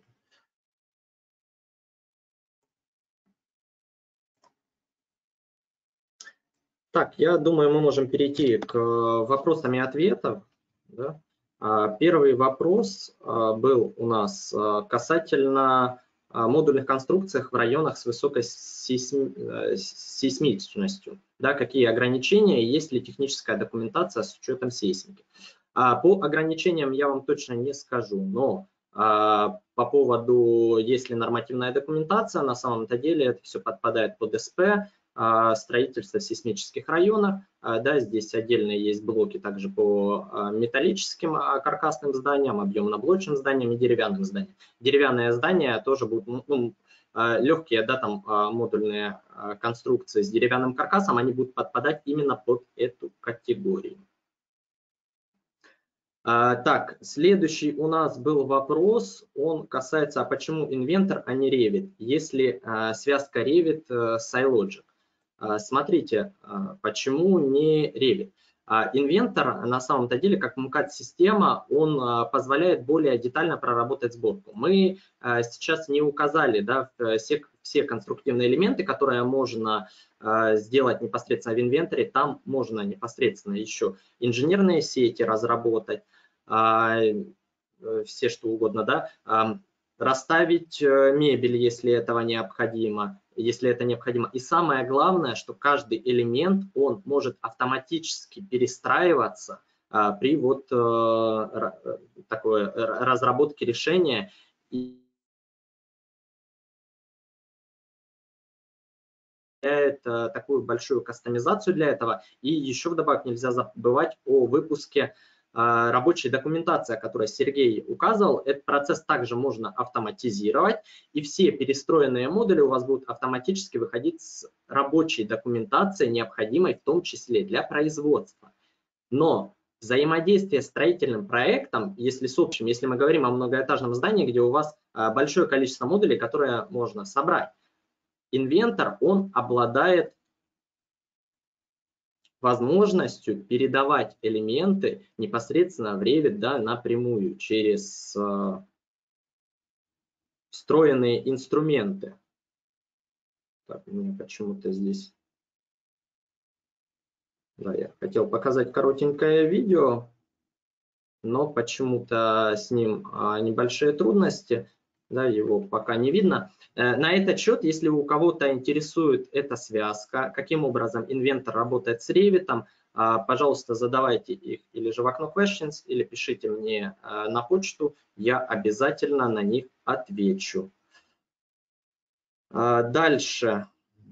Так, я думаю, мы можем перейти к вопросам и ответам. Да? Первый вопрос был у нас касательно модульных конструкций в районах с высокой сейсмичностью. Да, какие ограничения, есть ли техническая документация с учетом сейсмики. По ограничениям я вам точно не скажу, но по поводу, есть ли нормативная документация, на самом-то деле это все подпадает под СП, строительство в сейсмических районах. Да, здесь отдельные есть блоки также по металлическим каркасным зданиям, объемно-блочным зданиям и деревянным зданиям. Деревянные здания тоже будут, ну, легкие, да, там модульные конструкции с деревянным каркасом, они будут подпадать именно под эту категорию. Так, следующий у нас был вопрос, он касается, а почему Inventor, а не Revit, если связка Revit с iLogic. Смотрите, почему не Revit. Inventor на самом-то деле, как МКАД-система, он позволяет более детально проработать сборку. Мы сейчас не указали, да, все, все конструктивные элементы, которые можно сделать непосредственно в Inventor. Там можно непосредственно еще инженерные сети разработать, все что угодно, да, расставить мебель, если этого необходимо, если это необходимо. И самое главное, что каждый элемент, он может автоматически перестраиваться а, при вот а, такой разработке решения. И это такую большую кастомизацию для этого. И еще вдобавок нельзя забывать о выпуске рабочей документации, о которой Сергей указывал. Этот процесс также можно автоматизировать, и все перестроенные модули у вас будут автоматически выходить с рабочей документацией, необходимой в том числе для производства. Но взаимодействие с строительным проектом, если с общим, если мы говорим о многоэтажном здании, где у вас большое количество модулей, которые можно собрать, Inventor, он обладает возможностью передавать элементы непосредственно в Revit, да, напрямую через встроенные инструменты. Так, у меня почему-то здесь... Да, я хотел показать коротенькое видео, но почему-то с ним небольшие трудности, да, его пока не видно. На этот счет, если у кого-то интересует эта связка, каким образом инвентор работает с Revit, пожалуйста, задавайте их или же в окно questions, или пишите мне на почту, я обязательно на них отвечу. Дальше.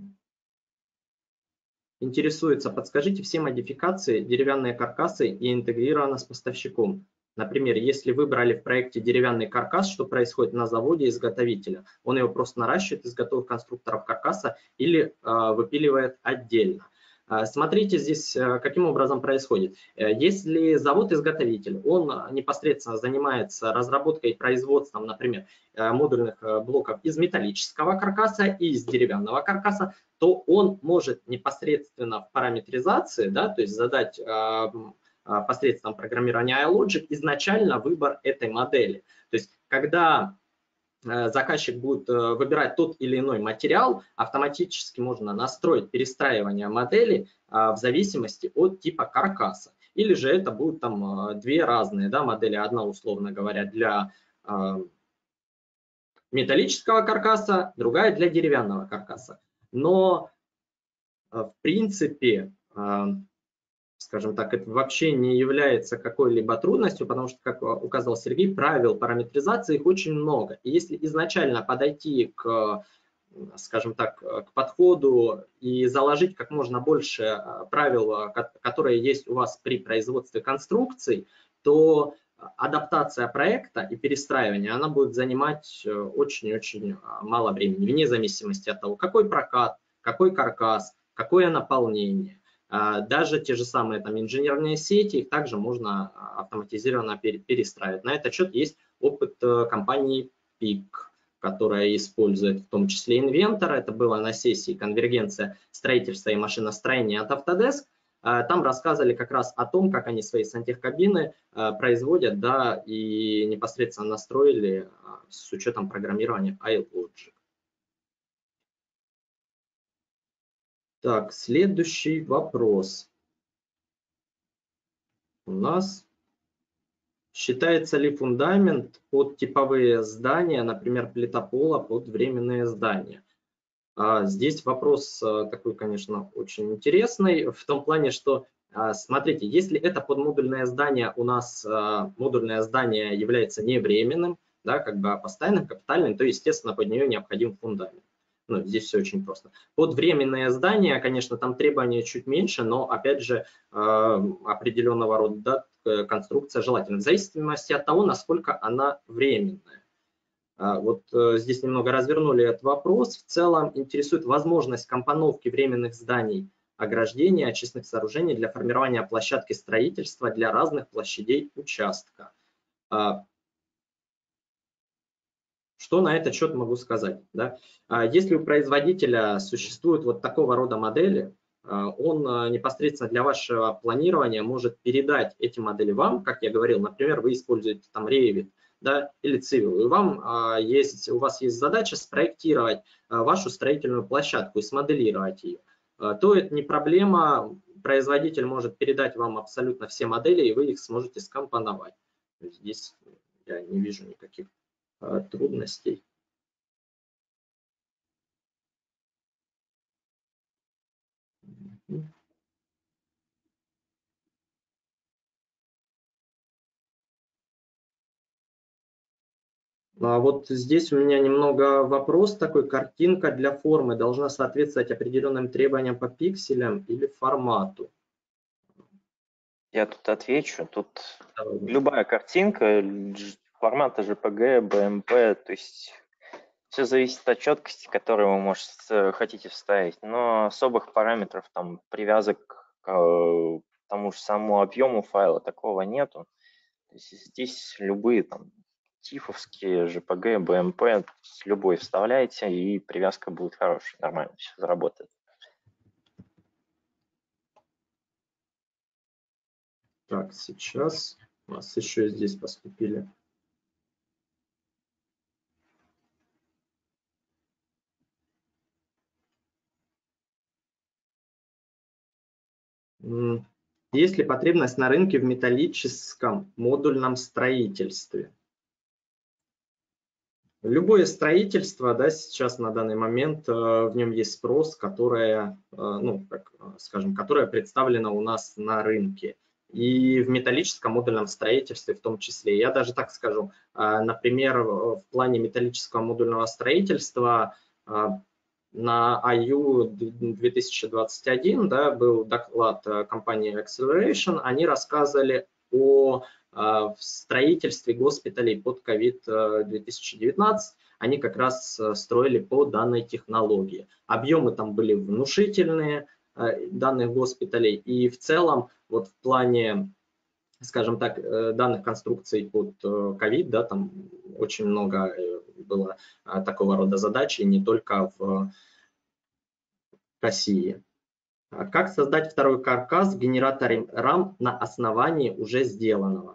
Интересуется, подскажите все модификации деревянные каркасы и интегрировано с поставщиком. Например, если выбрали в проекте деревянный каркас, что происходит на заводе изготовителя? Он его просто наращивает из готовых конструкторов каркаса или э, выпиливает отдельно. Э, смотрите здесь, э, каким образом происходит. Э, если завод-изготовитель, он непосредственно занимается разработкой и производством, например, э, модульных э, блоков из металлического каркаса и из деревянного каркаса, то он может непосредственно в параметризации, да, то есть задать э, посредством программирования iLogic изначально выбор этой модели. То есть когда э, заказчик будет э, выбирать тот или иной материал, автоматически можно настроить перестраивание модели э, в зависимости от типа каркаса. Или же это будут там э, две разные, да, модели. Одна, условно говоря, для э, металлического каркаса, другая для деревянного каркаса. Но в принципе, скажем так, это вообще не является какой-либо трудностью, потому что, как указал Сергей, правил параметризации их очень много. И если изначально подойти к, скажем так, к подходу и заложить как можно больше правил, которые есть у вас при производстве конструкций, то адаптация проекта и перестраивание, она будет занимать очень-очень мало времени, вне зависимости от того, какой прокат, какой каркас, какое наполнение. Даже те же самые там инженерные сети, их также можно автоматизированно перестраивать. На этот счет есть опыт компании пик, которая использует в том числе инвентор. Это было на сессии «Конвергенция строительства и машиностроения» от Autodesk. Там рассказывали как раз о том, как они свои сантехкабины производят, да, и непосредственно настроили с учетом программирования iLogic. Так, следующий вопрос. У нас считается ли фундамент под типовые здания, например, плита пола, под временные здания? Здесь вопрос такой, конечно, очень интересный, в том плане, что, смотрите, если это подмодульное здание, у нас модульное здание является не временным, да, как бы постоянным, капитальным, то, естественно, под нее необходим фундамент. Ну, здесь все очень просто. Под временное здание, конечно, там требования чуть меньше, но, опять же, определенного рода, да, конструкция желательна, в зависимости от того, насколько она временная. Вот здесь немного развернули этот вопрос. В целом интересует возможность компоновки временных зданий, ограждения, очистных сооружений для формирования площадки строительства для разных площадей участка. Что на этот счет могу сказать? Да? Если у производителя существуют вот такого рода модели, он непосредственно для вашего планирования может передать эти модели вам, как я говорил, например, вы используете там Revit, да, или Civil, и вам есть, у вас есть задача спроектировать вашу строительную площадку и смоделировать ее, то это не проблема, производитель может передать вам абсолютно все модели, и вы их сможете скомпоновать. Здесь я не вижу никаких трудностей. А вот здесь у меня немного вопрос такой. Картинка для формы должна соответствовать определенным требованиям по пикселям или формату? Я тут отвечу. Тут любая картинка, формата джей пи джи, би эм пи, то есть все зависит от четкости, которую вы можете, хотите вставить, но особых параметров, там, привязок к э, тому же самому объему файла такого нету. То есть здесь любые там тифовские джей пи джи, би эм пи, любой вставляете, и привязка будет хорошая, нормально все заработает. Так, сейчас у нас еще здесь поступили Есть ли потребность на рынке в металлическом модульном строительстве? Любое строительство, да, сейчас на данный момент в нем есть спрос, которое, ну, как, скажем, которое представлено у нас на рынке. И в металлическом модульном строительстве в том числе. Я даже так скажу, например, в плане металлического модульного строительства на ай ю две тысячи двадцать один, да, был доклад компании Acceleration, они рассказывали о в строительстве госпиталей под ковид две тысячи девятнадцать, они как раз строили по данной технологии. Объемы там были внушительные, данных госпиталей, и в целом вот в плане, скажем так, данных конструкций под ковид, да, там очень много было такого рода задач, и не только в России. Как создать второй каркас в генераторе рам на основании уже сделанного?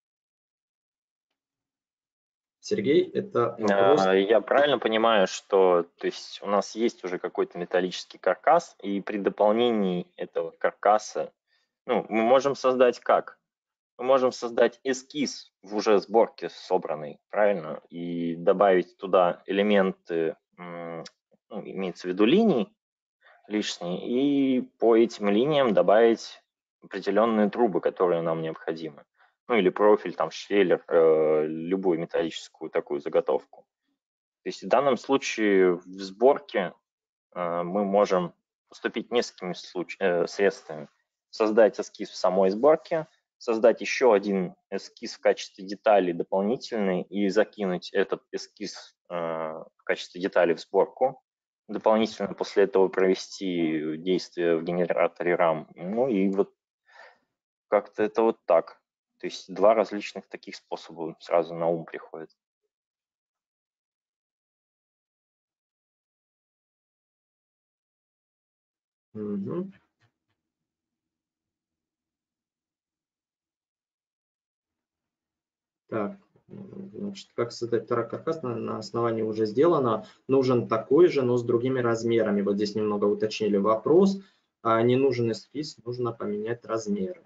Сергей, это вопрос. Я правильно понимаю, что то есть у нас есть уже какой-то металлический каркас, и при дополнении этого каркаса, ну, мы можем создать как? Мы можем создать эскиз в уже сборке собранной, правильно? И добавить туда элементы, ну, имеется в виду линий лишние, и по этим линиям добавить определенные трубы, которые нам необходимы. Ну или профиль, там, швеллер, э, любую металлическую такую заготовку. То есть в данном случае в сборке э, мы можем поступить несколькими случ... э, средствами. Создать эскиз в самой сборке, создать еще один эскиз в качестве детали дополнительный и закинуть этот эскиз э, в качестве детали в сборку. Дополнительно после этого провести действие в генераторе рам. Ну и вот как-то это вот так. То есть два различных таких способа сразу на ум приходят. Угу. Так, значит, как создать второй каркас на, на основании уже сделано. Нужен такой же, но с другими размерами. Вот здесь немного уточнили вопрос. А не нужен эскиз, нужно поменять размеры.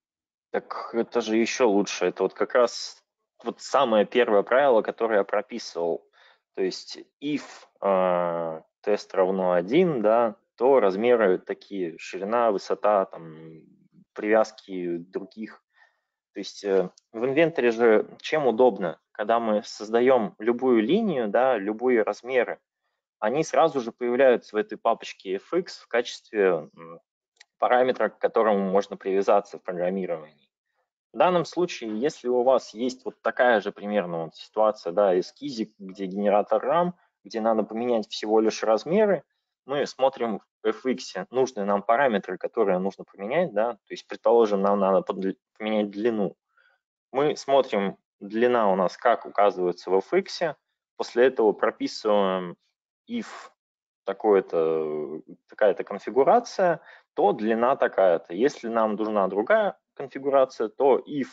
Так это же еще лучше. Это вот как раз вот самое первое правило, которое я прописывал. То есть if э, тест равно один, да, то размеры такие, ширина, высота, там, привязки других. То есть э, в инвентаре же чем удобно, когда мы создаем любую линию, да, любые размеры, они сразу же появляются в этой папочке эф икс в качестве параметра, к которому можно привязаться в программировании. В данном случае, если у вас есть вот такая же примерно вот ситуация, да, эскизик, где генератор рам, где надо поменять всего лишь размеры, мы смотрим в эф икс нужные нам параметры, которые нужно поменять, да, то есть, предположим, нам надо поменять длину. Мы смотрим, длина у нас как указывается в эф икс, после этого прописываем if такое-то, такая-то конфигурация, то длина такая-то. Если нам нужна другая конфигурация, то if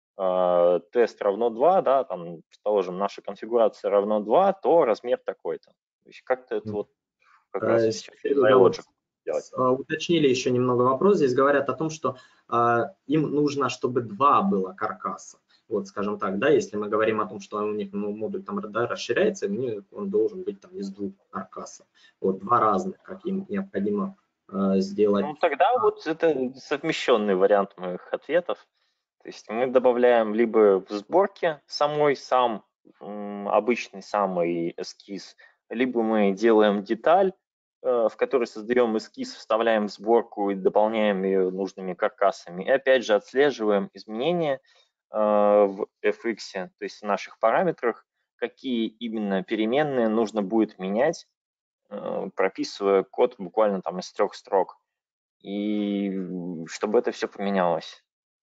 э, тест равно два, да, там, предположим, наша конфигурация равно два, то размер такой-то. То есть как-то это вот как раз все через iLogic делать. Уточнили еще немного вопрос. Здесь говорят о том, что а, им нужно, чтобы два было каркаса. Вот, скажем так, да, если мы говорим о том, что у них ну, модуль там да, расширяется, он должен быть там из двух каркасов. Вот два разных, как им необходимо а, сделать. Ну, тогда вот это совмещенный вариант моих ответов. То есть мы добавляем либо в сборке самой сам обычный самый эскиз, либо мы делаем деталь, в которой создаем эскиз, вставляем в сборку и дополняем ее нужными каркасами. И опять же отслеживаем изменения в эф икс, то есть в наших параметрах, какие именно переменные нужно будет менять, прописывая код буквально там из трех строк. И чтобы это все поменялось.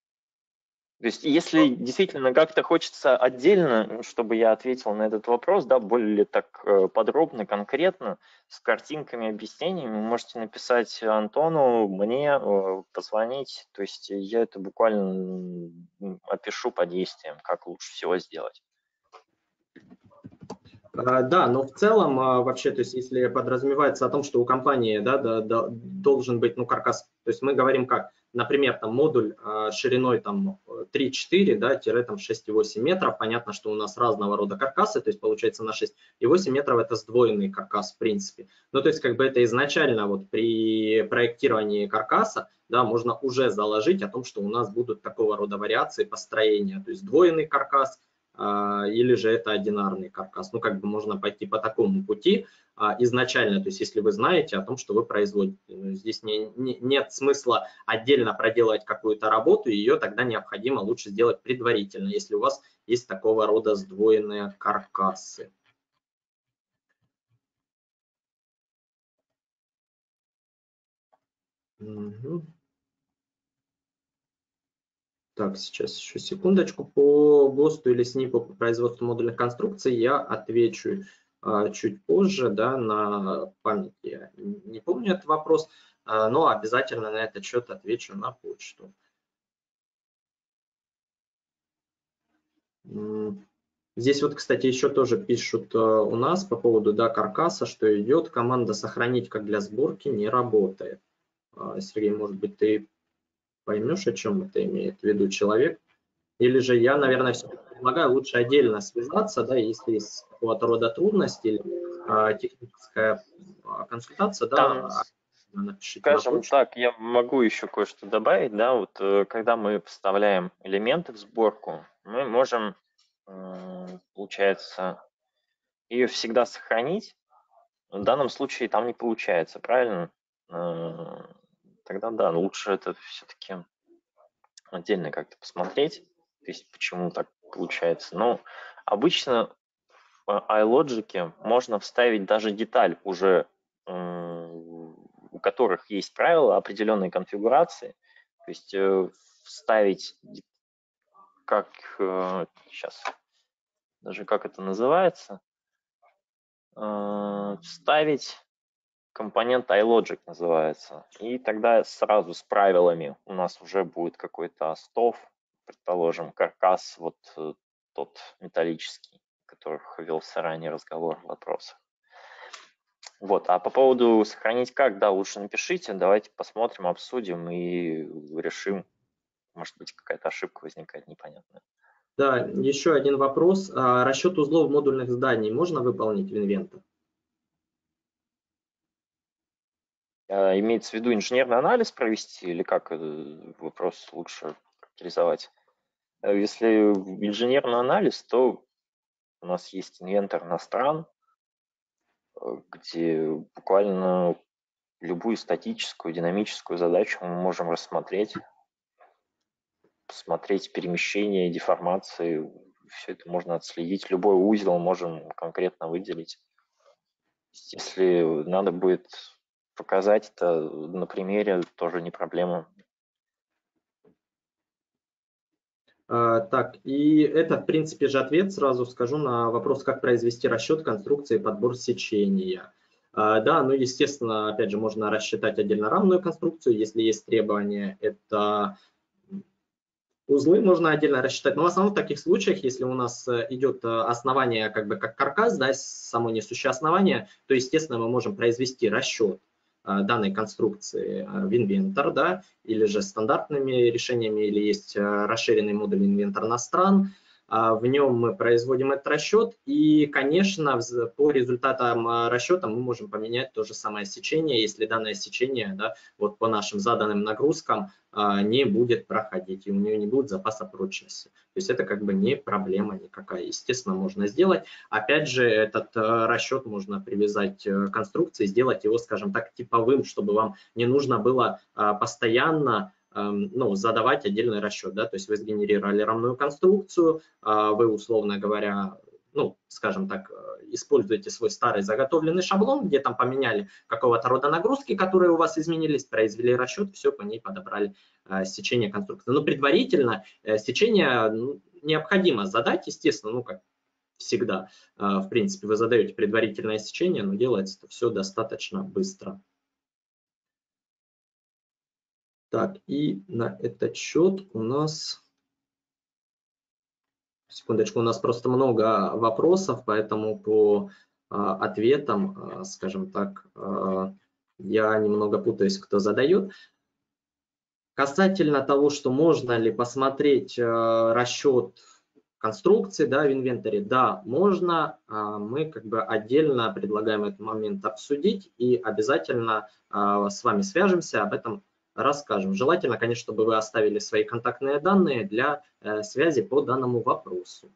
То есть если действительно как-то хочется отдельно, чтобы я ответил на этот вопрос, да, более так подробно, конкретно, с картинками, объяснениями, вы можете написать Антону, мне, позвонить. То есть я это буквально опишу по действиям, как лучше всего сделать. Да, но в целом вообще, то есть если подразумевается о том, что у компании, да, да, да, должен быть, ну, каркас, то есть мы говорим как, например, там модуль шириной там три-четыре, да, тире там шесть и восемь метров, понятно, что у нас разного рода каркасы, то есть получается на шесть и восемь метров это сдвоенный каркас в принципе. Ну, то есть как бы это изначально вот при проектировании каркаса, да, можно уже заложить о том, что у нас будут такого рода вариации построения, то есть сдвоенный каркас, или же это одинарный каркас. Ну, как бы можно пойти по такому пути изначально, то есть если вы знаете о том, что вы производите. Здесь не, не, нет смысла отдельно проделать какую-то работу, ее тогда необходимо лучше сделать предварительно, если у вас есть такого рода сдвоенные каркасы. Угу. Так, сейчас еще секундочку. По ГОСТу или СНИПу по производству модульных конструкций я отвечу а, чуть позже, да, на памяти. Я не помню этот вопрос, а, но обязательно на этот счет отвечу на почту. Здесь вот, кстати, еще тоже пишут а, у нас по поводу, да, каркаса, что идет команда «сохранить как для сборки» не работает. А, Сергей, может быть, ты поймешь, о чем это имеет в виду человек? Или же я, наверное, все-таки предлагаю лучше отдельно связаться, да, если есть какого-то рода трудности или а, техническая а, консультация, Там, да, напишите на скажем почту. так, я могу еще кое-что добавить, да, вот э, когда мы вставляем элементы в сборку, мы можем, э, получается, ее всегда сохранить. В данном случае там не получается, правильно? Э, Тогда да, лучше это все-таки отдельно как-то посмотреть, то есть почему так получается. Но обычно в iLogic можно вставить даже деталь уже, у которых есть правила определенной конфигурации, то есть вставить как сейчас даже как это называется, вставить компонент iLogic называется, и тогда сразу с правилами у нас уже будет какой-то остов, предположим, каркас вот тот металлический, о которых велся ранее разговор в вопросах. Вот, а по поводу сохранить как, да, лучше напишите, давайте посмотрим, обсудим и решим, может быть, какая-то ошибка возникает непонятная. Да, еще один вопрос. Расчет узлов модульных зданий можно выполнить в Inventor? Имеется в виду инженерный анализ провести или как вопрос лучше характеризовать? Если инженерный анализ, то у нас есть инвентор Настran, где буквально любую статическую, динамическую задачу мы можем рассмотреть, посмотреть перемещение, деформации, все это можно отследить. Любой узел можем конкретно выделить. Если надо будет показать это на примере, тоже не проблема. Так, и это, в принципе, же ответ, сразу скажу, на вопрос, как произвести расчет конструкции подбор сечения. Да, ну, естественно, опять же, можно рассчитать отдельно равную конструкцию, если есть требования, это узлы можно отдельно рассчитать. Но в основном в таких случаях, если у нас идет основание как бы как каркас, да, само несущее основание, то, естественно, мы можем произвести расчет данной конструкции в Inventor, да, или же стандартными решениями, или есть расширенный модуль Inventor Настran. В нем мы производим этот расчет, и, конечно, по результатам расчета мы можем поменять то же самое сечение, если данное сечение, да, вот по нашим заданным нагрузкам не будет проходить, и у нее не будет запаса прочности. То есть это как бы не проблема никакая. Естественно, можно сделать. Опять же, этот расчет можно привязать к конструкции, сделать его, скажем так, типовым, чтобы вам не нужно было постоянно ну, задавать отдельный расчет. Да? То есть вы сгенерировали равную конструкцию, вы, условно говоря, ну, скажем так, используете свой старый заготовленный шаблон, где там поменяли какого-то рода нагрузки, которые у вас изменились, произвели расчет, все по ней подобрали э, сечение конструкции. Но предварительно э, сечение ну, необходимо задать, естественно, ну, как всегда. Э, в принципе, вы задаете предварительное сечение, но делается это все достаточно быстро. Так, и на этот счет у нас Секундочку, у нас просто много вопросов, поэтому по ответам, скажем так, я немного путаюсь, кто задает. Касательно того, что можно ли посмотреть расчет конструкции, да, в инвентаре, да, можно. Мы как бы отдельно предлагаем этот момент обсудить и обязательно с вами свяжемся, об этом расскажем. Желательно, конечно, чтобы вы оставили свои контактные данные для связи по данному вопросу.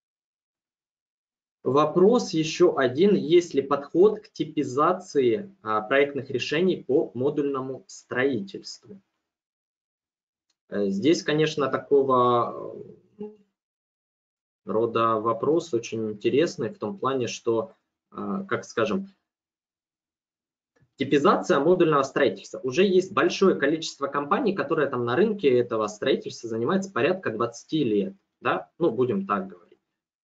Вопрос еще один. Есть ли подход к типизации проектных решений по модульному строительству? Здесь, конечно, такого рода вопрос очень интересный в том плане, что, как скажем, типизация модульного строительства. Уже есть большое количество компаний, которые там на рынке этого строительства занимаются порядка двадцати лет. Да? Ну, будем так говорить.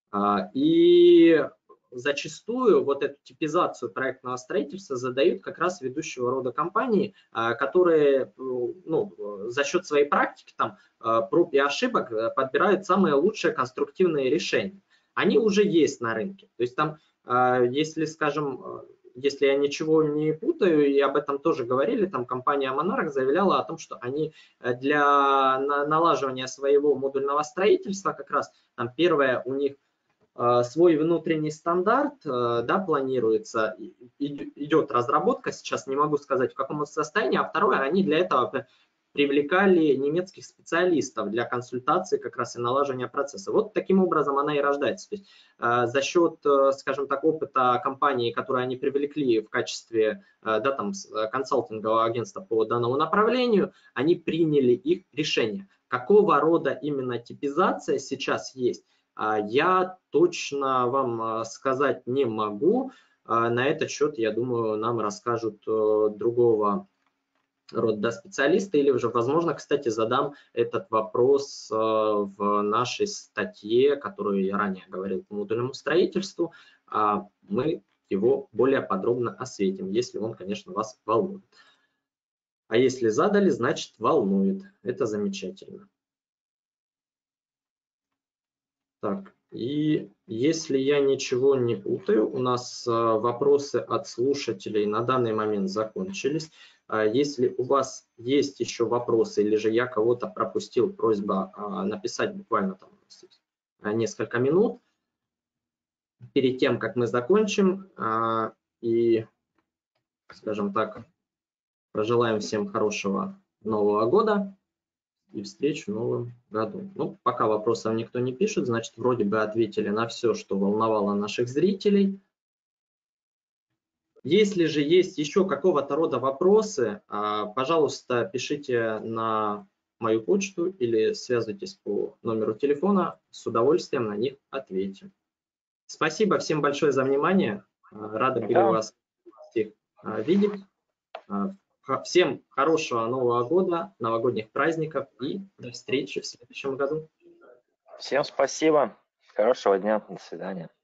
И зачастую вот эту типизацию проектного строительства задают как раз ведущего рода компании, которые, ну, за счет своей практики, там, проб и ошибок подбирают самые лучшие конструктивные решения. Они уже есть на рынке. То есть там, если, скажем, если я ничего не путаю, и об этом тоже говорили, там компания Monarch заявляла о том, что они для налаживания своего модульного строительства как раз там первое у них свой внутренний стандарт, да, планируется, идет разработка, сейчас не могу сказать в каком состоянии, а второе, они для этого привлекали немецких специалистов для консультации как раз и налаживания процесса. Вот таким образом она и рождается. То есть за счет, скажем так, опыта компании, которую они привлекли в качестве, да, там, консалтингового агентства по данному направлению, они приняли их решение. Какого рода именно типизация сейчас есть, я точно вам сказать не могу. На этот счет, я думаю, нам расскажут другого рода специалисты, или уже, возможно, кстати, задам этот вопрос в нашей статье, которую я ранее говорил по модульному строительству. Мы его более подробно осветим, если он, конечно, вас волнует. А если задали, значит волнует. Это замечательно. Так, и если я ничего не путаю, у нас вопросы от слушателей на данный момент закончились. Если у вас есть еще вопросы, или же я кого-то пропустил, просьба написать буквально там несколько минут перед тем, как мы закончим. И, скажем так, пожелаем всем хорошего Нового года и встреч в новом году. Ну, пока вопросов никто не пишет, значит, вроде бы ответили на все, что волновало наших зрителей. Если же есть еще какого-то рода вопросы, пожалуйста, пишите на мою почту или связывайтесь по номеру телефона, с удовольствием на них ответим. Спасибо всем большое за внимание. Рады были вас всех видеть. Всем хорошего Нового года, новогодних праздников и до встречи в следующем году. Всем спасибо. Хорошего дня. До свидания.